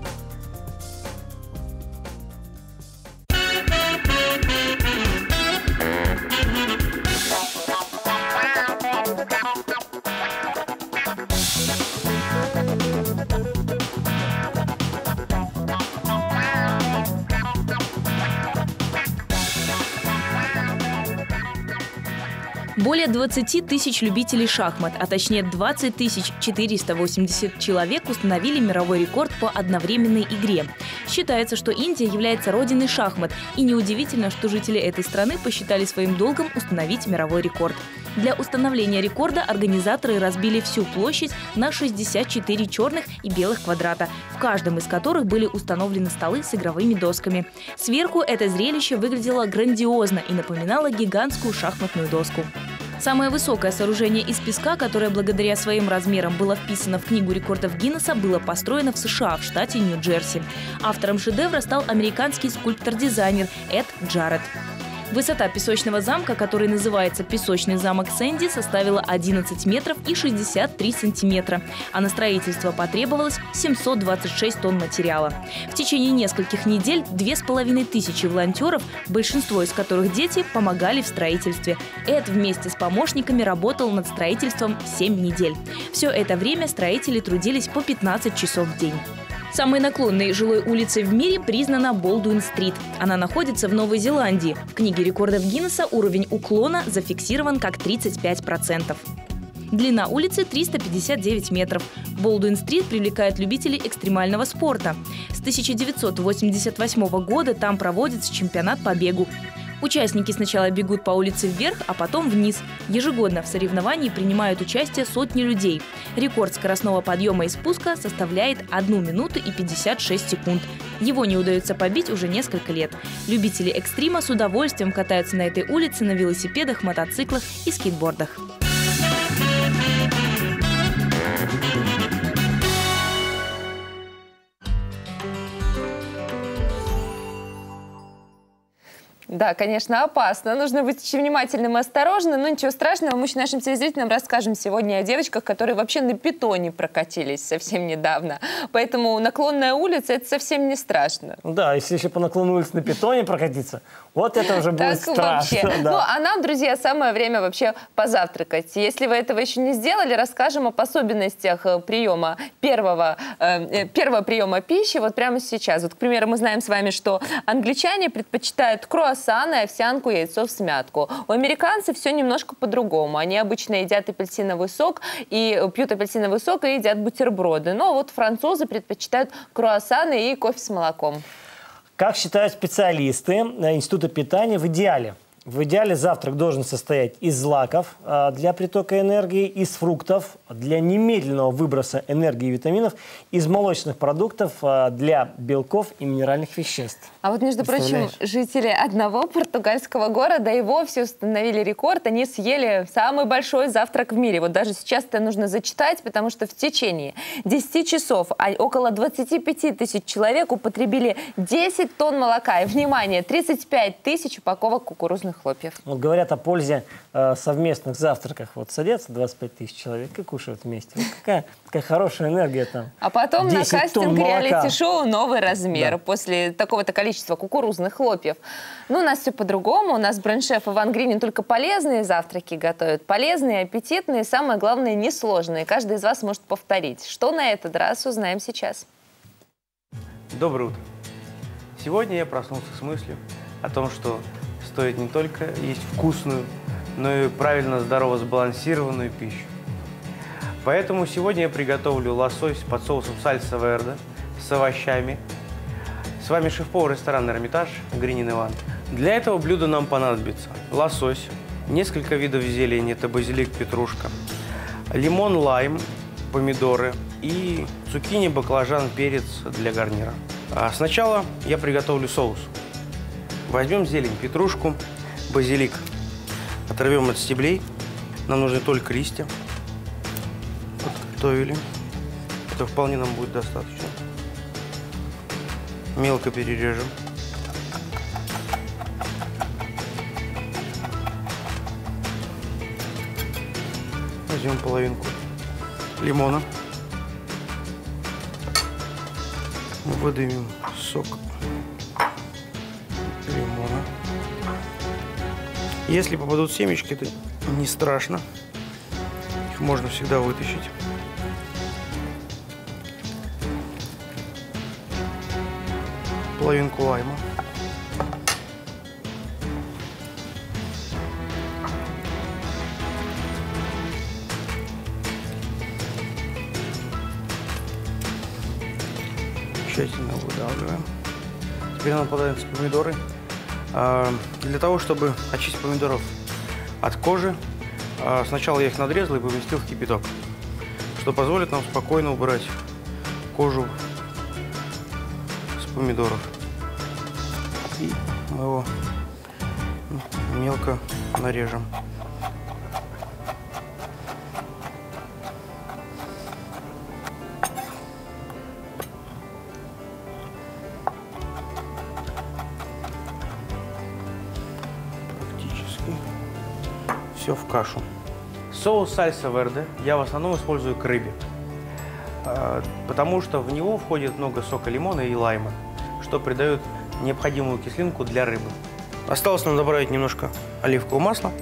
Более двадцати тысяч любителей шахмат, а точнее двадцать тысяч четыреста восемьдесят человек установили мировой рекорд по одновременной игре. Считается, что Индия является родиной шахмат, и неудивительно, что жители этой страны посчитали своим долгом установить мировой рекорд. Для установления рекорда организаторы разбили всю площадь на шестьдесят четыре черных и белых квадрата, в каждом из которых были установлены столы с игровыми досками. Сверху это зрелище выглядело грандиозно и напоминало гигантскую шахматную доску. Самое высокое сооружение из песка, которое благодаря своим размерам было вписано в Книгу рекордов Гиннесса, было построено в США, в штате Нью-Джерси. Автором шедевра стал американский скульптор-дизайнер Эд Джаред. Высота песочного замка, который называется «Песочный замок Сэнди», составила одиннадцать метров и шестьдесят три сантиметра, а на строительство потребовалось семьсот двадцать шесть тонн материала. В течение нескольких недель две с половиной тысячи волонтеров, большинство из которых дети, помогали в строительстве. Эд вместе с помощниками работал над строительством семь недель. Все это время строители трудились по пятнадцать часов в день. Самой наклонной жилой улицей в мире признана Болдуин-стрит. Она находится в Новой Зеландии. В Книге рекордов Гиннесса уровень уклона зафиксирован как тридцать пять процентов. Длина улицы триста пятьдесят девять метров. Болдуин-стрит привлекает любителей экстремального спорта. С тысяча девятьсот восемьдесят восьмого года там проводится чемпионат по бегу. Участники сначала бегут по улице вверх, а потом вниз. Ежегодно в соревновании принимают участие сотни людей. Рекорд скоростного подъема и спуска составляет одну минуту и пятьдесят шесть секунд. Его не удается побить уже несколько лет. Любители экстрима с удовольствием катаются на этой улице на велосипедах, мотоциклах и скейтбордах. Да, конечно, опасно. Нужно быть очень внимательным и осторожным. Но ничего страшного, мы еще нашим телезрителям расскажем сегодня о девочках, которые вообще на питоне прокатились совсем недавно. Поэтому наклонная улица – это совсем не страшно. Да, если еще по наклонной улице на питоне прокатиться, вот это уже будет страшно. Да. Ну, а нам, друзья, самое время вообще позавтракать. Если вы этого еще не сделали, расскажем об особенностях приема первого, э, первого приема пищи вот прямо сейчас. Вот, к примеру, мы знаем с вами, что англичане предпочитают круассаны, овсянку, яйцо в смятку. У американцев все немножко по-другому. Они обычно едят апельсиновый сок, и пьют апельсиновый сок и едят бутерброды. Но вот французы предпочитают круассаны и кофе с молоком. Как считают специалисты Института питания, в идеале В идеале завтрак должен состоять из злаков а, для притока энергии, из фруктов для немедленного выброса энергии и витаминов, из молочных продуктов а, для белков и минеральных веществ. А вот, между прочим, жители одного португальского города и вовсе установили рекорд. Они съели самый большой завтрак в мире. Вот даже сейчас это нужно зачитать, потому что в течение десяти часов около двадцати пяти тысяч человек употребили десять тонн молока. И, внимание, тридцать пять тысяч упаковок кукурузных хлопьев. Вот говорят о пользе э, совместных завтраках. Вот садятся двадцать пять тысяч человек и кушают вместе. Вот какая, какая хорошая энергия там. А потом на кастинг реалити-шоу новый размер. Да. После такого-то количества кукурузных хлопьев. Ну, у нас все по-другому. У нас бренд-шеф Иван Гринин только полезные завтраки готовит. Полезные, аппетитные, самое главное, несложные. Каждый из вас может повторить. Что на этот раз, узнаем сейчас. Доброе утро. Сегодня я проснулся с мыслью о том, что стоит не только есть вкусную, но и правильно, здорово сбалансированную пищу. Поэтому сегодня я приготовлю лосось под соусом сальса верде с овощами. С вами шеф-повар ресторана «Эрмитаж» Гринин Иван. Для этого блюда нам понадобится лосось, несколько видов зелени, это базилик, петрушка, лимон, лайм, помидоры и цукини, баклажан, перец для гарнира. А сначала я приготовлю соус. Возьмем зелень, петрушку, базилик. Оторвем от стеблей. Нам нужны только листья. Подготовили. Это вполне нам будет достаточно. Мелко перережем. Возьмем половинку лимона. Выдавим сок лимона. Если попадут семечки, это не страшно. Их можно всегда вытащить. Половинку лайма. Тщательно выдавливаем. Теперь нам понадобятся помидоры. Для того, чтобы очистить помидоров от кожи, сначала я их надрезал и поместил в кипяток, что позволит нам спокойно убрать кожу с помидоров. И мы его мелко нарежем. Все в кашу. Соус сальса верде я в основном использую к рыбе, потому что в него входит много сока лимона и лайма, что придает необходимую кислинку для рыбы. Осталось нам добавить немножко оливкового масла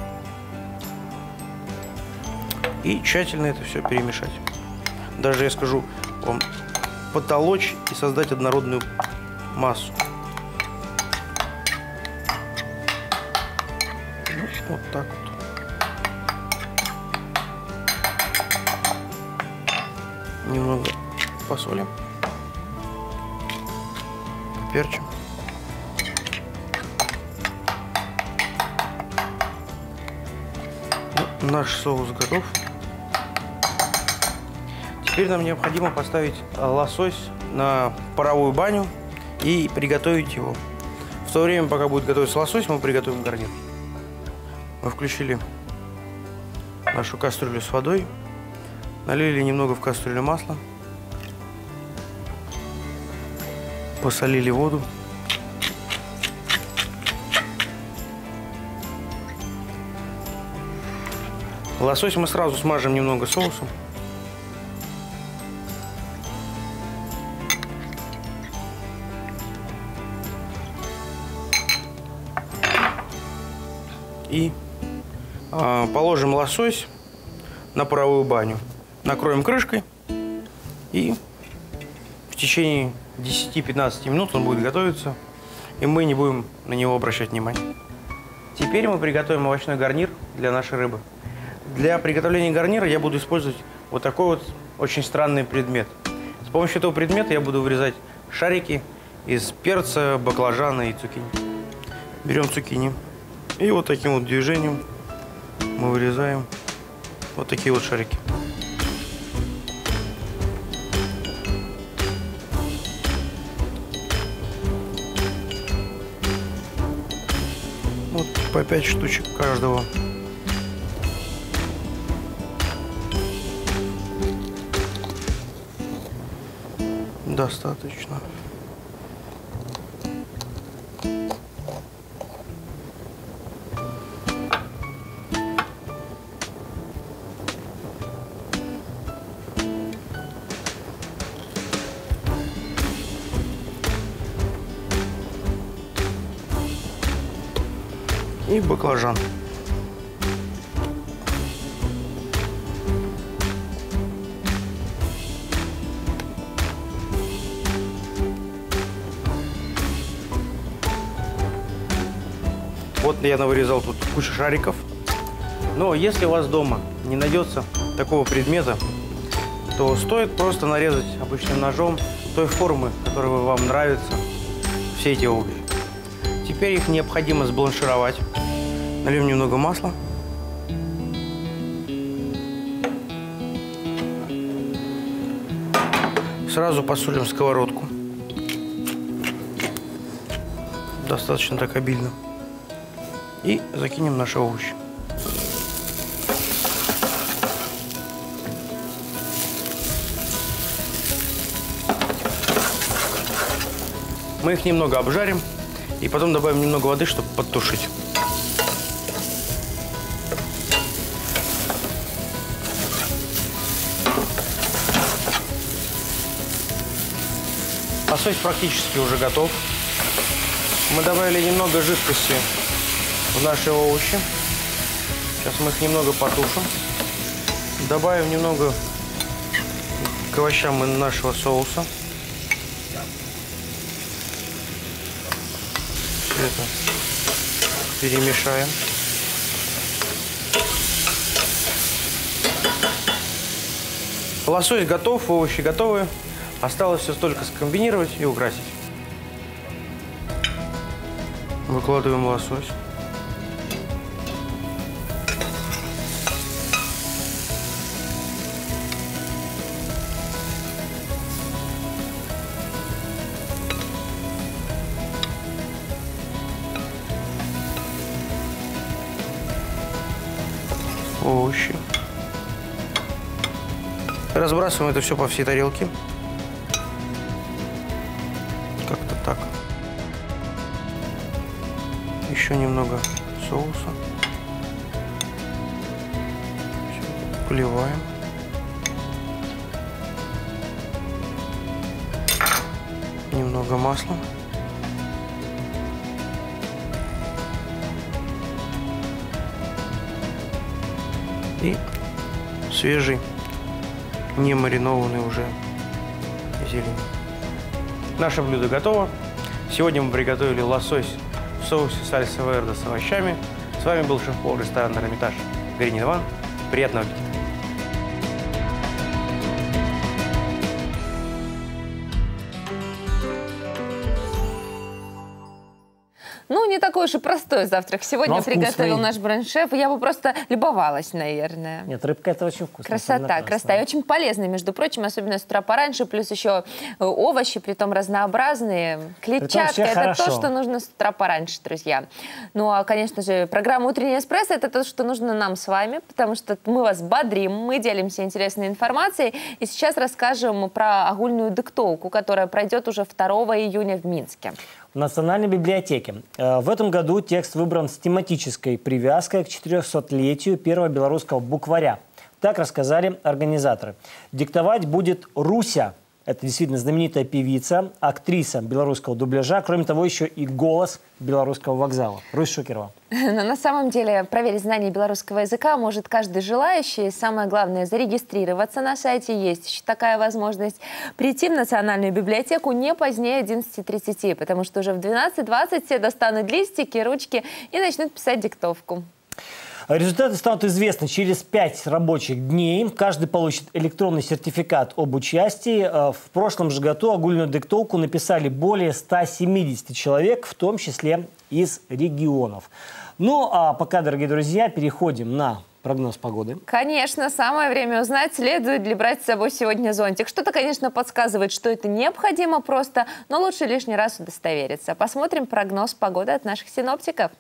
и тщательно это все перемешать. Даже, я скажу вам, потолочь и создать однородную массу. Ну, вот так вот. Немного посолим, перчим. Ну, наш соус готов. Теперь нам необходимо поставить лосось на паровую баню и приготовить его. В то время, пока будет готовиться лосось, мы приготовим гарнир. Мы включили нашу кастрюлю с водой. Налили немного в кастрюлю масла, посолили воду, лосось мы сразу смажем немного соусом. И э, положим лосось на паровую баню. Накроем крышкой, и в течение десяти-пятнадцати минут он будет готовиться, и мы не будем на него обращать внимания. Теперь мы приготовим овощной гарнир для нашей рыбы. Для приготовления гарнира я буду использовать вот такой вот очень странный предмет. С помощью этого предмета я буду вырезать шарики из перца, баклажана и цукини. Берем цукини и вот таким вот движением мы вырезаем вот такие вот шарики. Вот по пять штучек каждого. Достаточно. И баклажан. Вот я навырезал тут кучу шариков. Но если у вас дома не найдется такого предмета, то стоит просто нарезать обычным ножом той формы, которая вам нравится, все эти овощи. Теперь их необходимо сбланшировать. Нальем немного масла. Сразу посолим сковородку. достаточно так обильно. И закинем наши овощи. Мы их немного обжарим и потом добавим немного воды, чтобы подтушить. Лосось практически уже готов. Мы добавили немного жидкости в наши овощи. Сейчас мы их немного потушим. Добавим немного к овощам нашего соуса. Все это перемешаем. Лосось готов, овощи готовы. Осталось все только скомбинировать и украсить. Выкладываем лосось. Овощи. Разбрасываем это все по всей тарелке. Как-то так. Еще немного соуса. Поливаем. Немного масла. И свежий, не маринованный уже зелень. Наше блюдо готово. Сегодня мы приготовили лосось в соусе сальса верде с овощами. С вами был шеф-повар ресторана «Эрмитаж» Горинин Иван. Приятного аппетита! Ну, не такой уж и простой завтрак сегодня Но приготовил вкусный. наш бренд-шеф. Я бы просто любовалась, наверное. Нет, рыбка это очень вкусно. Красота, красота. И очень полезно, между прочим, особенно с утра пораньше, плюс еще овощи, притом разнообразные. Клетчатка – это хорошо. то, что нужно с утра пораньше, друзья. Ну, а, конечно же, программа «Утренний эспрессо» – это то, что нужно нам с вами, потому что мы вас бодрим, мы делимся интересной информацией. И сейчас расскажем про агульную диктовку, которая пройдет уже второго июня в Минске. В Национальной библиотеке. В этом году текст выбран с тематической привязкой к четырехсотлетию первого белорусского букваря. Так рассказали организаторы. Диктовать будет Руся. Это действительно знаменитая певица, актриса белорусского дубляжа. Кроме того, еще и голос белорусского вокзала. Русь Шукерова. Но на самом деле проверить знание белорусского языка может каждый желающий. Самое главное – зарегистрироваться на сайте. Есть еще такая возможность. Прийти в Национальную библиотеку не позднее одиннадцати тридцати, потому что уже в двенадцать двадцать все достанут листики, ручки и начнут писать диктовку. Результаты станут известны через пять рабочих дней. Каждый получит электронный сертификат об участии. В прошлом же году агульную диктовку написали более ста семидесяти человек, в том числе из регионов. Ну а пока, дорогие друзья, переходим на прогноз погоды. Конечно, самое время узнать, следует ли брать с собой сегодня зонтик. Что-то, конечно, подсказывает, что это необходимо просто, но лучше лишний раз удостовериться. Посмотрим прогноз погоды от наших синоптиков.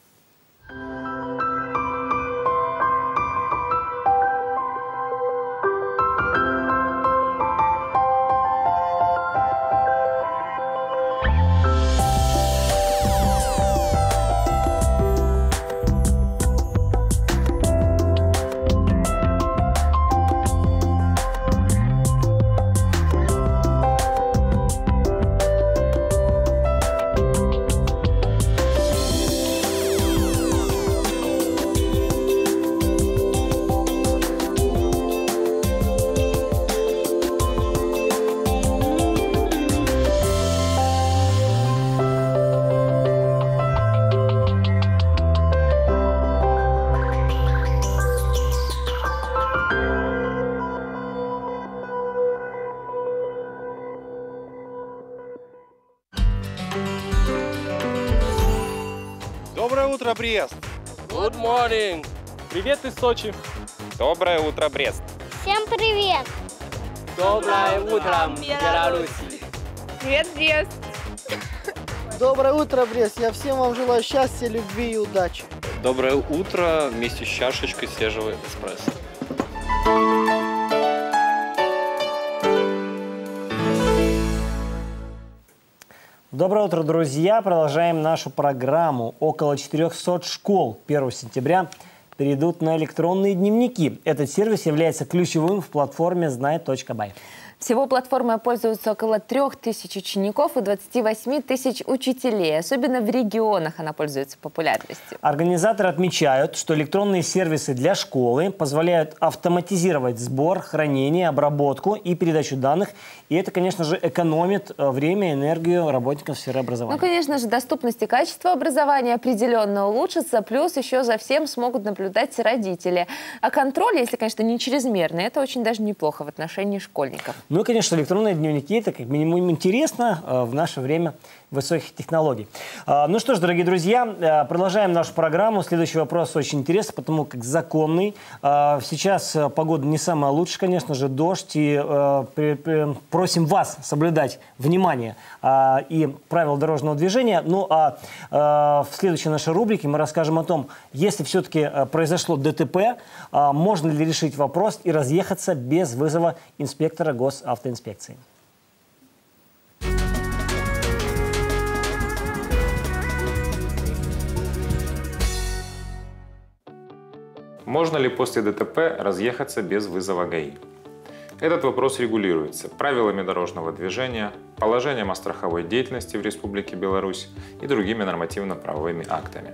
Доброе утро, Брест! Good morning! Привет из Сочи! Доброе утро, Брест! Всем привет! Доброе утро, Беларусь! Привет, Брест! Доброе утро, Брест. Я всем вам желаю счастья, любви и удачи. Доброе утро вместе с чашечкой свежего эспрессо. Доброе утро, друзья! Продолжаем нашу программу. Около четырёхсот школ первого сентября перейдут на электронные дневники. Этот сервис является ключевым в платформе знай точка бай. Всего платформой пользуются около трех тысяч учеников и двадцати восьми тысяч учителей. Особенно в регионах она пользуется популярностью. Организаторы отмечают, что электронные сервисы для школы позволяют автоматизировать сбор, хранение, обработку и передачу данных. И это, конечно же, экономит время и энергию работников сферы образования. Ну, конечно же, доступность и качество образования определенно улучшится. Плюс еще за всем смогут наблюдать родители. А контроль, если, конечно, не чрезмерный, это очень даже неплохо в отношении школьников. Ну и, конечно, электронные дневники – это как минимум интересно э, в наше время высоких технологий. Э, ну что ж, дорогие друзья, э, продолжаем нашу программу. Следующий вопрос очень интересный, потому как законный. Э, сейчас э, погода не самая лучшая, конечно же, дождь. И э, при, при, просим вас соблюдать внимание э, и правила дорожного движения. Ну а э, в следующей нашей рубрике мы расскажем о том, если все-таки э, произошло ДТП, э, можно ли решить вопрос и разъехаться без вызова инспектора госавтоинспекции. Можно ли после ДТП разъехаться без вызова ГАИ? Этот вопрос регулируется правилами дорожного движения, положением о страховой деятельности в Республике Беларусь и другими нормативно-правовыми актами.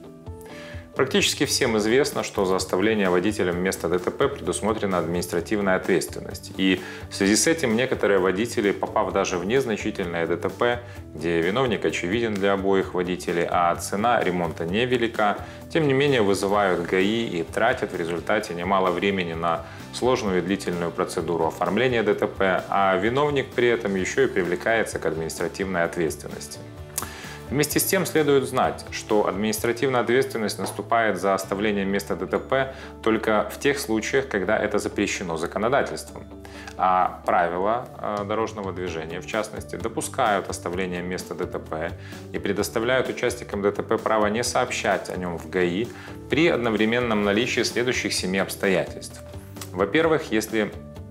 Практически всем известно, что за оставление водителем места ДТП предусмотрена административная ответственность. И в связи с этим некоторые водители, попав даже в незначительное ДТП, где виновник очевиден для обоих водителей, а цена ремонта невелика, тем не менее вызывают ГАИ и тратят в результате немало времени на сложную и длительную процедуру оформления ДТП, а виновник при этом еще и привлекается к административной ответственности. Вместе с тем следует знать, что административная ответственность наступает за оставление места ДТП только в тех случаях, когда это запрещено законодательством. А правила дорожного движения, в частности, допускают оставление места ДТП и предоставляют участникам ДТП право не сообщать о нем в ГАИ при одновременном наличии следующих семи обстоятельств. Во-первых, если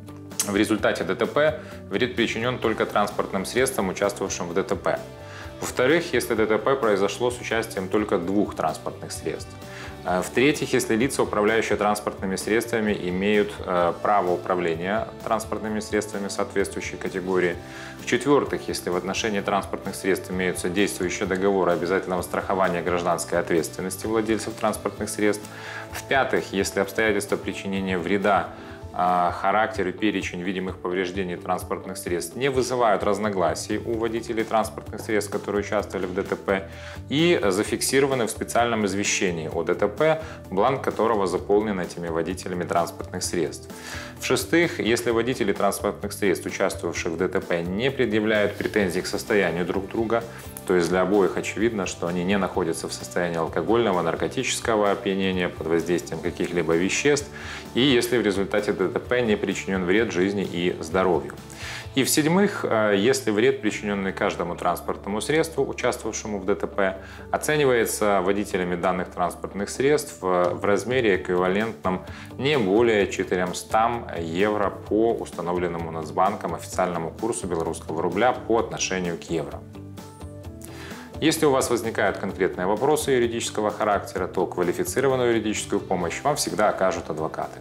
в результате ДТП вред причинен только транспортным средствам, участвовавшим в ДТП. Во-вторых, если ДТП произошло с участием только двух транспортных средств. В-третьих, если лица, управляющие транспортными средствами, имеют право управления транспортными средствами соответствующей категории. В-четвертых, если в отношении транспортных средств имеются действующие договоры обязательного страхования гражданской ответственности владельцев транспортных средств. В-пятых, если обстоятельства причинения вреда, характер и перечень видимых повреждений транспортных средств не вызывают разногласий у водителей транспортных средств, которые участвовали в ДТП, и зафиксированы в специальном извещении о ДТП, бланк которого заполнен этими водителями транспортных средств. В-шестых, если водители транспортных средств, участвовавших в ДТП, не предъявляют претензий к состоянию друг друга, то есть для обоих очевидно, что они не находятся в состоянии алкогольного, наркотического опьянения под воздействием каких-либо веществ, и если в результате ДТП не причинен вред жизни и здоровью. И в-седьмых, если вред, причиненный каждому транспортному средству, участвовавшему в ДТП, оценивается водителями данных транспортных средств в размере эквивалентном не более четырёмстам евро по установленному Нацбанком официальному курсу белорусского рубля по отношению к евро. Если у вас возникают конкретные вопросы юридического характера, то квалифицированную юридическую помощь вам всегда окажут адвокаты.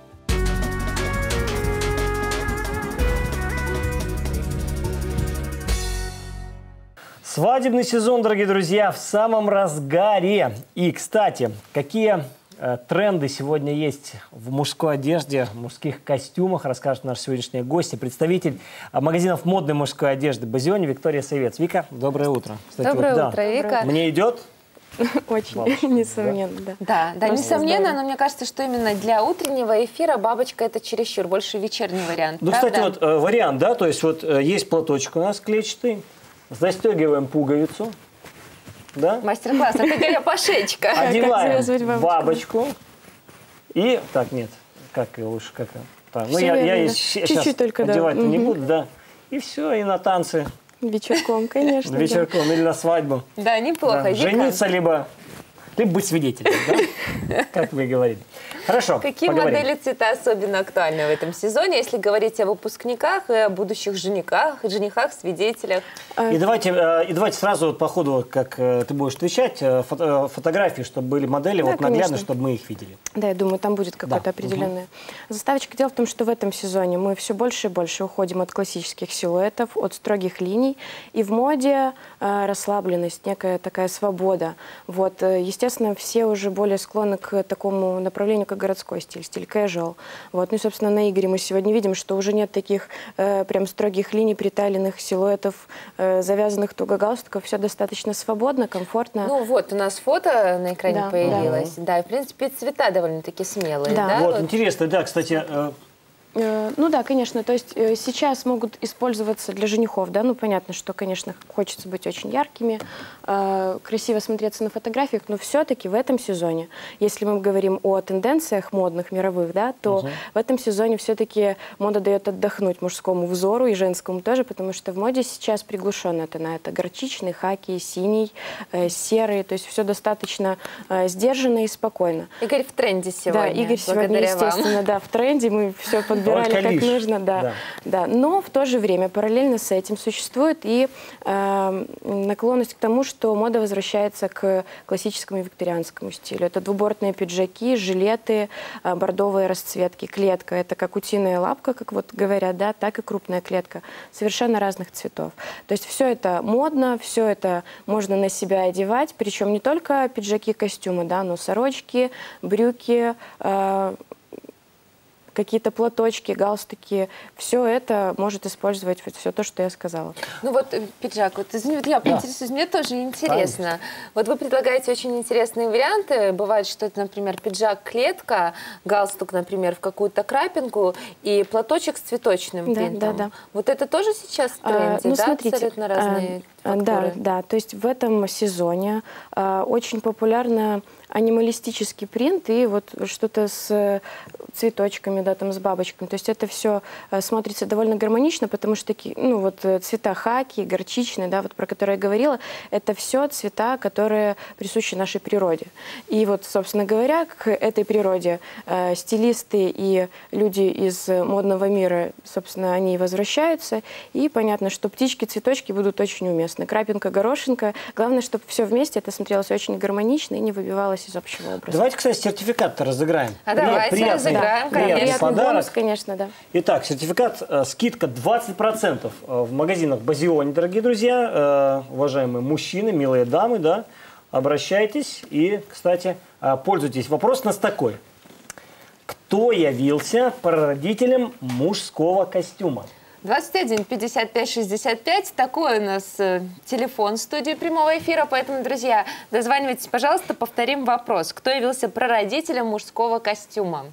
Свадебный сезон, дорогие друзья, в самом разгаре. И, кстати, какие э, тренды сегодня есть в мужской одежде, в мужских костюмах, расскажет наш сегодняшний гость, представитель магазинов модной мужской одежды «Базионе» Виктория Савец. Вика, доброе утро. Кстати, доброе вот, утро, да. Вика. Мне идет? Очень, бабочка, несомненно, да. Да, да, Просто несомненно, здорово. но мне кажется, что именно для утреннего эфира бабочка это чересчур, больше вечерний вариант. Ну, правда? кстати, вот э, вариант, да, то есть вот э, есть платочек у нас клетчатый, застегиваем пуговицу, да? Мастер-класс, это Галя-пошечка. Одеваем бабочку и, так, нет, как ее лучше, как ее? Так, ну, я, я сейчас только, одевать да. не Угу. буду, да, и все, и на танцы. Вечерком, конечно. Вечерком или на свадьбу. Да, неплохо. Да. Жениться, либо, либо быть свидетелем, да? Как вы говорили. Хорошо, какие поговорим. модели цвета особенно актуальны в этом сезоне, если говорить о выпускниках и о будущих женихах, женихах, свидетелях? И давайте, и давайте сразу вот по ходу, как ты будешь отвечать, фото, фотографии, чтобы были модели, да, вот наглядно, чтобы мы их видели. Да, я думаю, там будет какая-то да. определенная угу. заставочка. Дело в том, что в этом сезоне мы все больше и больше уходим от классических силуэтов, от строгих линий. И в моде э, расслабленность, некая такая свобода. Вот, естественно, все уже более склонны к такому направлению, как городской стиль, стиль casual. Вот. Ну и, собственно, на Игоре мы сегодня видим, что уже нет таких э, прям строгих линий, приталенных силуэтов, э, завязанных туго галстуков. Все достаточно свободно, комфортно. Ну вот, у нас фото на экране да, появилось. Да. да, и, в принципе, цвета довольно-таки смелые. Да. Да? Вот, вот, интересно, да, кстати... Э... Ну да, конечно. То есть сейчас могут использоваться для женихов, да, ну понятно, что, конечно, хочется быть очень яркими, э, красиво смотреться на фотографиях, но все-таки в этом сезоне, если мы говорим о тенденциях модных, мировых, да, то угу. в этом сезоне все-таки мода дает отдохнуть мужскому взору и женскому тоже, потому что в моде сейчас приглушенная тона. Это горчичный, хаки, синий, э, серый, то есть все достаточно э, сдержанно и спокойно. Игорь в тренде сегодня. Да, Игорь сегодня, естественно, да, в тренде, мы все под как нужно, да, да. да. Но в то же время параллельно с этим существует и э, наклонность к тому, что мода возвращается к классическому викторианскому стилю. Это двубортные пиджаки, жилеты, э, бордовые расцветки, клетка. Это как утиная лапка, как вот говорят, да, так и крупная клетка. Совершенно разных цветов. То есть все это модно, все это можно на себя одевать, причем не только пиджаки, костюмы, да, но сорочки, брюки, э, какие-то платочки, галстуки, все это может использовать вот все то, что я сказала. Ну вот пиджак, вот, извините, я поинтересуюсь, да. мне тоже интересно. Конечно. Вот вы предлагаете очень интересные варианты. Бывает, что это, например, пиджак-клетка, галстук, например, в какую-то крапинку и платочек с цветочным да, принтом. Да, да. Вот это тоже сейчас в тренде, а, ну, да? Смотрите, абсолютно разные а, фактуры. Да, да, то есть в этом сезоне а, очень популярна анималистический принт и вот что-то с цветочками, да, там с бабочками. То есть это все смотрится довольно гармонично, потому что такие, ну вот цвета хаки, горчичные, да, вот про которые я говорила, это все цвета, которые присущи нашей природе. И вот, собственно говоря, к этой природе э, стилисты и люди из модного мира, собственно, они возвращаются. И понятно, что птички, цветочки будут очень уместны. Крапинка, горошинка. Главное, чтобы все вместе это смотрелось очень гармонично и не выбивалось из общего образа. Давайте, кстати, сертификат-то разыграем. А давайте приятный, разыграем. Да, приятный подарок. Бонус, конечно, да. Итак, сертификат, э, скидка двадцать процентов в магазинах Базионе, дорогие друзья, э, уважаемые мужчины, милые дамы, да, обращайтесь и, кстати, э, пользуйтесь. Вопрос у нас такой. Кто явился прародителем мужского костюма? двадцать один пятьдесят пять шестьдесят пять. Такой у нас э, телефон в студии прямого эфира. Поэтому, друзья, дозванивайтесь, пожалуйста, повторим вопрос. Кто явился прародителем мужского костюма?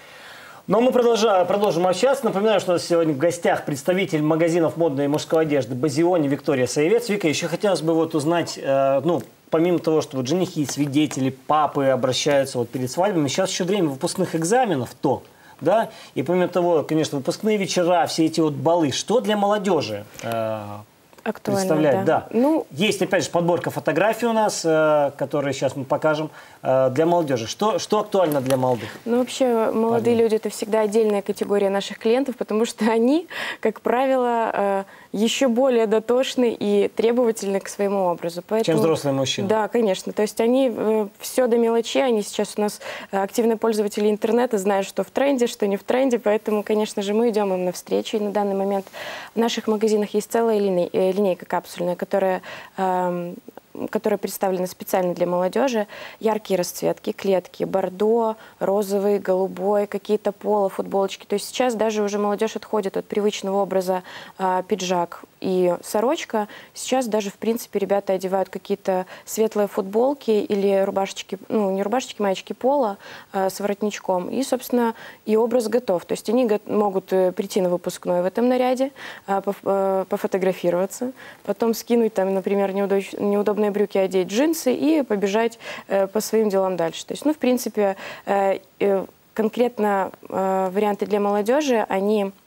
Но мы продолжаем, продолжим общаться. Напоминаю, что у нас сегодня в гостях представитель магазинов модной и мужской одежды Базионе Виктория Саевец. Вика, еще хотелось бы вот узнать, э, ну, помимо того, что вот женихи, свидетели, папы обращаются вот перед свадьбами, сейчас еще время выпускных экзаменов, то... Да? И помимо того, конечно, выпускные вечера, все эти вот балы, что для молодежи э, представляет? Да. Да. Ну, есть, опять же, подборка фотографий у нас, э, которые сейчас мы покажем, э, для молодежи. Что, что актуально для молодых? Ну, вообще, молодые Парни. люди – это всегда отдельная категория наших клиентов, потому что они, как правило, э, еще более дотошны и требовательны к своему образу. Поэтому, чем взрослые мужчины. Да, конечно. То есть они э, все до мелочей. Они сейчас у нас активные пользователи интернета, знают, что в тренде, что не в тренде. Поэтому, конечно же, мы идем им навстречу. И на данный момент в наших магазинах есть целая линей, э, линейка капсульная, которая... Э, которая представлена специально для молодежи. Яркие расцветки, клетки, бордо, розовый, голубой, какие-то поло, футболочки. То есть сейчас даже уже молодежь отходит от привычного образа э, пиджак и сорочка. Сейчас даже, в принципе, ребята одевают какие-то светлые футболки или рубашечки, ну, не рубашечки, маечки поло э, с воротничком. И, собственно, и образ готов. То есть они го- могут э, прийти на выпускной в этом наряде, э, поф- э, пофотографироваться, потом скинуть там, например, неудоч- неудобные брюки, одеть джинсы и побежать э, по своим делам дальше. То есть, ну, в принципе, э, э, конкретно э, варианты для молодежи, они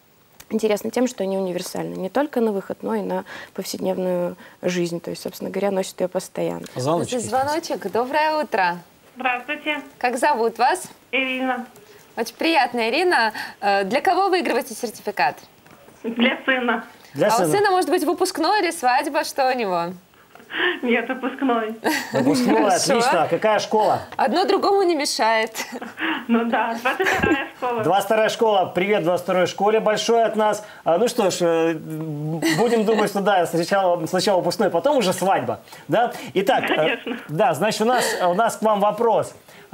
интересны тем, что они универсальны. Не только на выход, но и на повседневную жизнь. То есть, собственно говоря, носят ее постоянно. Звоночек. Звоночек. Доброе утро. Здравствуйте. Как зовут вас? Ирина. Очень приятно, Ирина. Для кого выигрываете сертификат? Для сына. Для а сына. у сына может быть выпускной или свадьба? Что у него? Нет, выпускной. Выпускной, отлично. А какая школа? Одно другому не мешает. Ну да, двадцать вторая школа. двадцать вторая школа. Привет двадцать второй школе большой от нас. А, ну что ж, будем думать, что да, сначала, сначала выпускной, потом уже свадьба. Да? Итак, Конечно. Да, значит, у нас, у нас к вам вопрос.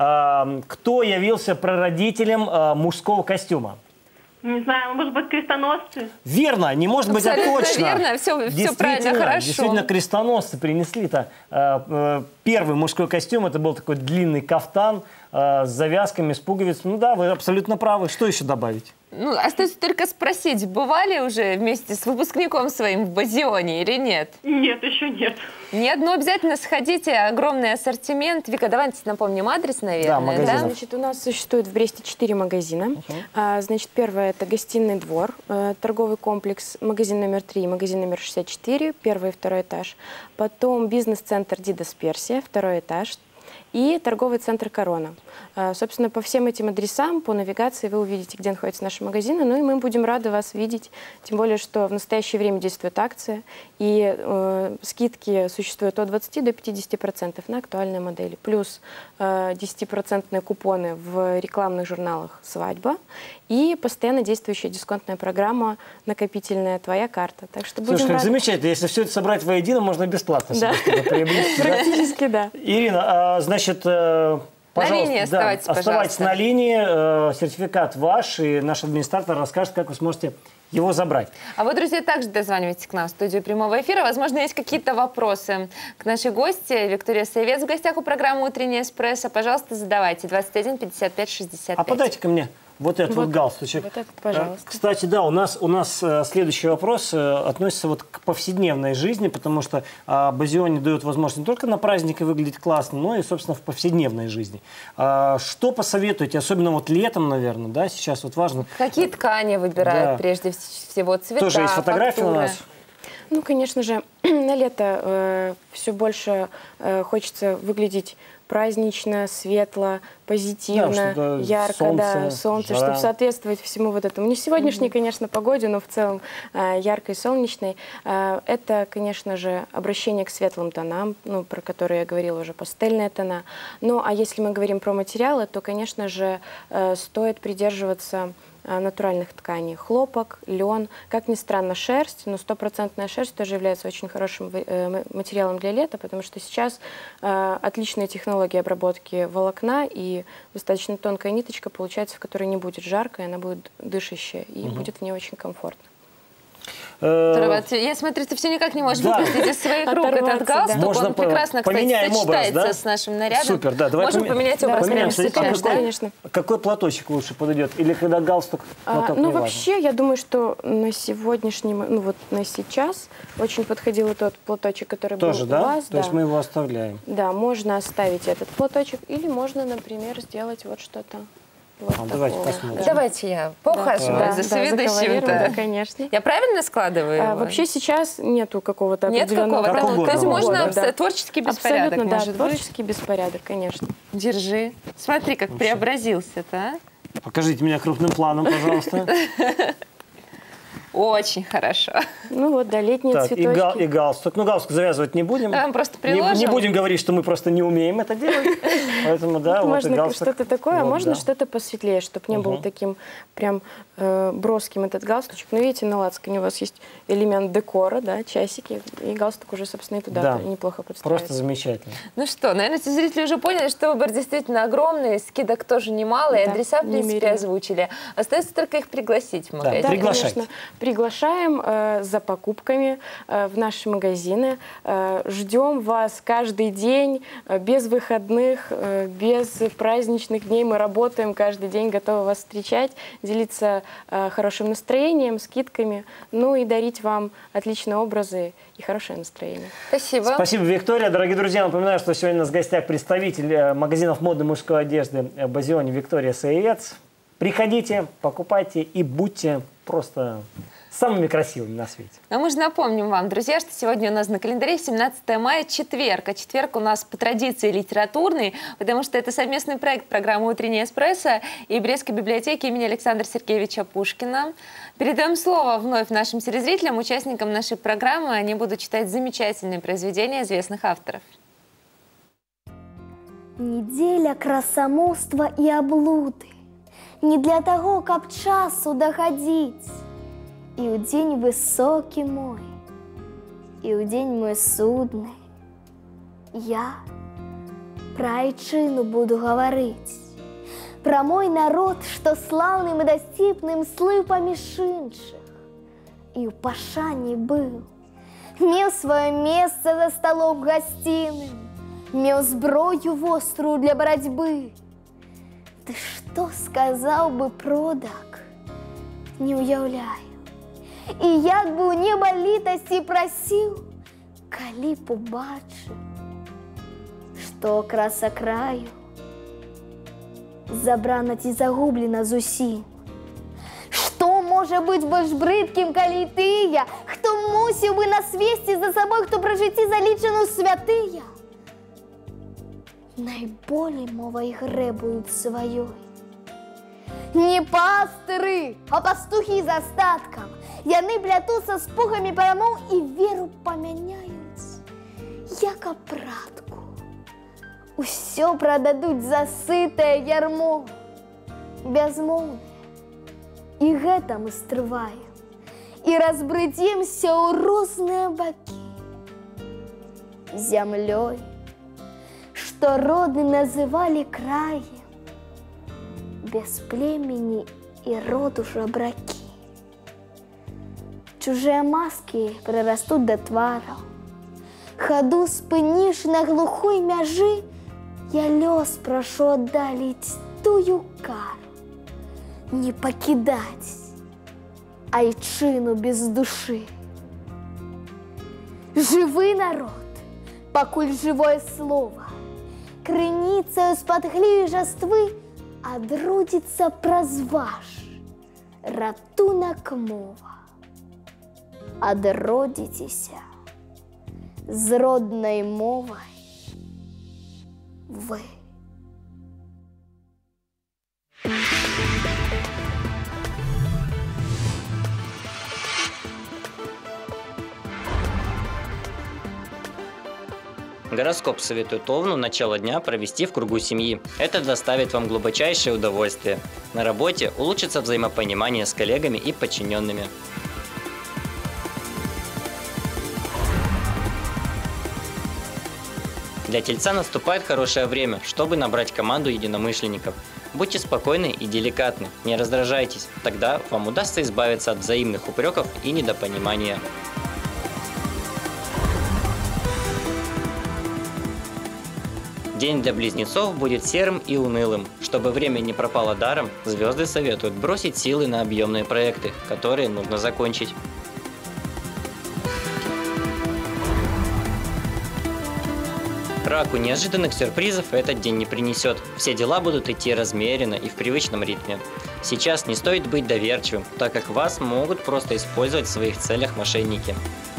Кто явился прародителем мужского костюма? Не знаю, может быть, крестоносцы? Верно, не может быть, а точно. Верно, все, все правильно, хорошо. Действительно, крестоносцы принесли-то э, э, первый мужской костюм. Это был такой длинный кафтан э, с завязками, с пуговицами. Ну да, вы абсолютно правы. Что еще добавить? Ну, остается только спросить, бывали уже вместе с выпускником своим в Базионе или нет? Нет, еще нет. Нет, но обязательно сходите, огромный ассортимент. Вика, давайте напомним адрес, наверное, да? Значит, у нас существует в Бресте четыре магазина. Uh-huh. а, значит, первое – это гостиный двор, э, торговый комплекс, магазин номер три, магазин номер шестьдесят четыре, первый и второй этаж. Потом бизнес-центр Дидас Персия, второй этаж. И торговый центр «Корона». Собственно, по всем этим адресам, по навигации вы увидите, где находятся наши магазины. Ну и мы будем рады вас видеть. Тем более, что в настоящее время действует акция. И э, скидки существуют от двадцати до пятидесяти процентов на актуальные модели. Плюс э, десятипроцентные купоны в рекламных журналах «Свадьба». И постоянно действующая дисконтная программа накопительная «Твоя карта». Так что будем Слушай, как рады. замечательно. Если все это собрать воедино, можно бесплатно Да. себе приобрести. Практически, да. Ирина, значит, пожалуйста, линии оставайтесь, да, оставайтесь пожалуйста. на линии. Сертификат ваш, и наш администратор расскажет, как вы сможете его забрать. А вы, друзья, также дозванивайтесь к нам в студию прямого эфира. Возможно, есть какие-то вопросы к нашей гости. Виктория Саевец в гостях у программы «Утренний эспрессо». Пожалуйста, задавайте. двадцать один пятьдесят пять шестьдесят пять. А подайте ко мне вот этот вот, вот галстучек. Вот этот, пожалуйста. Кстати, да, у нас, у нас следующий вопрос относится вот к повседневной жизни, потому что а, Базионе дает возможность не только на празднике выглядеть классно, но и, собственно, в повседневной жизни. А, что посоветуете, особенно вот летом, наверное, да, сейчас вот важно. Какие ткани выбирают Да. прежде всего, цвета, Тоже есть фотографии фактуры? у нас. Ну, конечно же, на лето э, все больше э, хочется выглядеть празднично, светло, позитивно, Да, ярко, солнце, да, солнце, жара. чтобы соответствовать всему вот этому. Не сегодняшней, mm-hmm. конечно, погоде, но в целом э, яркой, солнечной. Э, это, конечно же, обращение к светлым тонам, ну, про которые я говорила уже, пастельные тона. Ну, а если мы говорим про материалы, то, конечно же, э, стоит придерживаться натуральных тканей. Хлопок, лен, как ни странно, шерсть, но стопроцентная шерсть тоже является очень хорошим материалом для лета, потому что сейчас э, отличные технологии обработки волокна и достаточно тонкая ниточка получается, в которой не будет жарко, и она будет дышащая, и угу. будет в ней очень комфортно. Я смотрю, ты все никак не можешь да. выпустить из своих рук этот галстук. Можно Он прекрасно, кстати, сочетается образ, да? с нашим нарядом. Супер, да. Давай Можем поме... поменять образ да, прямо сейчас, конечно, какой, конечно. Какой платочек лучше подойдет? Или когда галстук? А, ну, вообще, я думаю, что на сегодняшний, ну вот на сейчас очень подходил тот платочек, который Тоже, был да? у вас. То да. есть мы его оставляем. Да, можно оставить этот платочек, или можно, например, сделать вот что-то. Вот а, давайте посмотрим. Да. Давайте я поухаживаю да. за соведущим. Да, да, конечно. Я правильно складываю а, его? Вообще сейчас нету какого-то Нет определенного... Нет какого-то. То есть можно да. творческий беспорядок, абсолютно, может да, быть? творческий беспорядок, конечно. Держи. Смотри, как Вообще. преобразился-то, а? Покажите меня крупным планом, пожалуйста. Очень хорошо. Ну вот, да, летние так, цветочки. И, гал, и галстук. Ну, галстук завязывать не будем. Да, просто приложим. Не, не будем говорить, что мы просто не умеем это делать. Поэтому, да, вот можно что-то такое, а вот, можно да. что-то посветлее, чтобы не угу. был таким прям э, броским этот галстучек. Но видите, на лацкане у вас есть элемент декора, да, часики, и галстук уже, собственно, и туда да. неплохо подстраивается. Просто замечательно. Ну что, наверное, все зрители уже поняли, что выбор действительно огромный, скидок тоже немало, и да, адреса, в принципе, немерено. Озвучили. Остается только их пригласить в магазин. Да, да, приглашайте. Конечно. Приглашаем э, за покупками э, в наши магазины. Э, ждем вас каждый день, э, без выходных, э, без праздничных дней. Мы работаем каждый день, готовы вас встречать, делиться э, хорошим настроением, скидками, ну и дарить вам отличные образы и хорошее настроение. Спасибо. Спасибо, Виктория. Дорогие друзья, напоминаю, что сегодня у нас в гостях представитель магазинов модной мужской одежды Базионе Виктория Саевец. Приходите, покупайте и будьте просто самыми красивыми на свете. Но мы же напомним вам, друзья, что сегодня у нас на календаре семнадцатое мая, четверг. А четверг у нас по традиции литературный, потому что это совместный проект программы «Утренний эспрессо» и Брестской библиотеки имени Александра Сергеевича Пушкина. Передаем слово вновь нашим телезрителям, участникам нашей программы. Они будут читать замечательные произведения известных авторов. Неделя красамоўства и облуды. Не для того, каб часу доходить. И у день высокий мой, и у день мой судный. Я про айчыну буду говорить, про мой народ, что славным и доступным слы поміж іншых. И у пашані был, мел свое место за столом гостиным, мел зброю вострую для борьбы. Ты что сказал бы продак, не уяўляю. И як бы у неба літасці просил, калі б убачыў, што краса краю забрана ці загублена зусім. Што можа быць больш брыдкім, калі тыя, хто мусіў бы насвесці за сабой, хто пра жыцці залічану святыя, найболей мовай грэбуюць сваёй. Не пастыры, а пастухі з астаткам. Яны плятуцца з пугамі перамоў і веру памяняюць, як апратку. Усё прададуць за сытае ярмо, бязмоўнае. І гэта мы стрываем, і разбрыдземся ў розныя бакі. Зямлёй, што роды называлі краем, без племени и роду жабраки. Чужие маски прирастут до тваров. Ходу спыніш на глухой мяжи, я лёс прошу отдалить тую кару. Не покидать айчыну без души. Живы народ, покуль живое слово, крыніцаю з-пад гліжаствы адродзіцца праз ваш ратунак мова. Адродзіцеся з роднай мовай вы. Гороскоп советует Овну начало дня провести в кругу семьи. Это доставит вам глубочайшее удовольствие. На работе улучшится взаимопонимание с коллегами и подчиненными. Для Тельца наступает хорошее время, чтобы набрать команду единомышленников. Будьте спокойны и деликатны, не раздражайтесь, тогда вам удастся избавиться от взаимных упреков и недопонимания. День для Близнецов будет серым и унылым. Чтобы время не пропало даром, звезды советуют бросить силы на объемные проекты, которые нужно закончить. Раку неожиданных сюрпризов этот день не принесет. Все дела будут идти размеренно и в привычном ритме. Сейчас не стоит быть доверчивым, так как вас могут просто использовать в своих целях мошенники.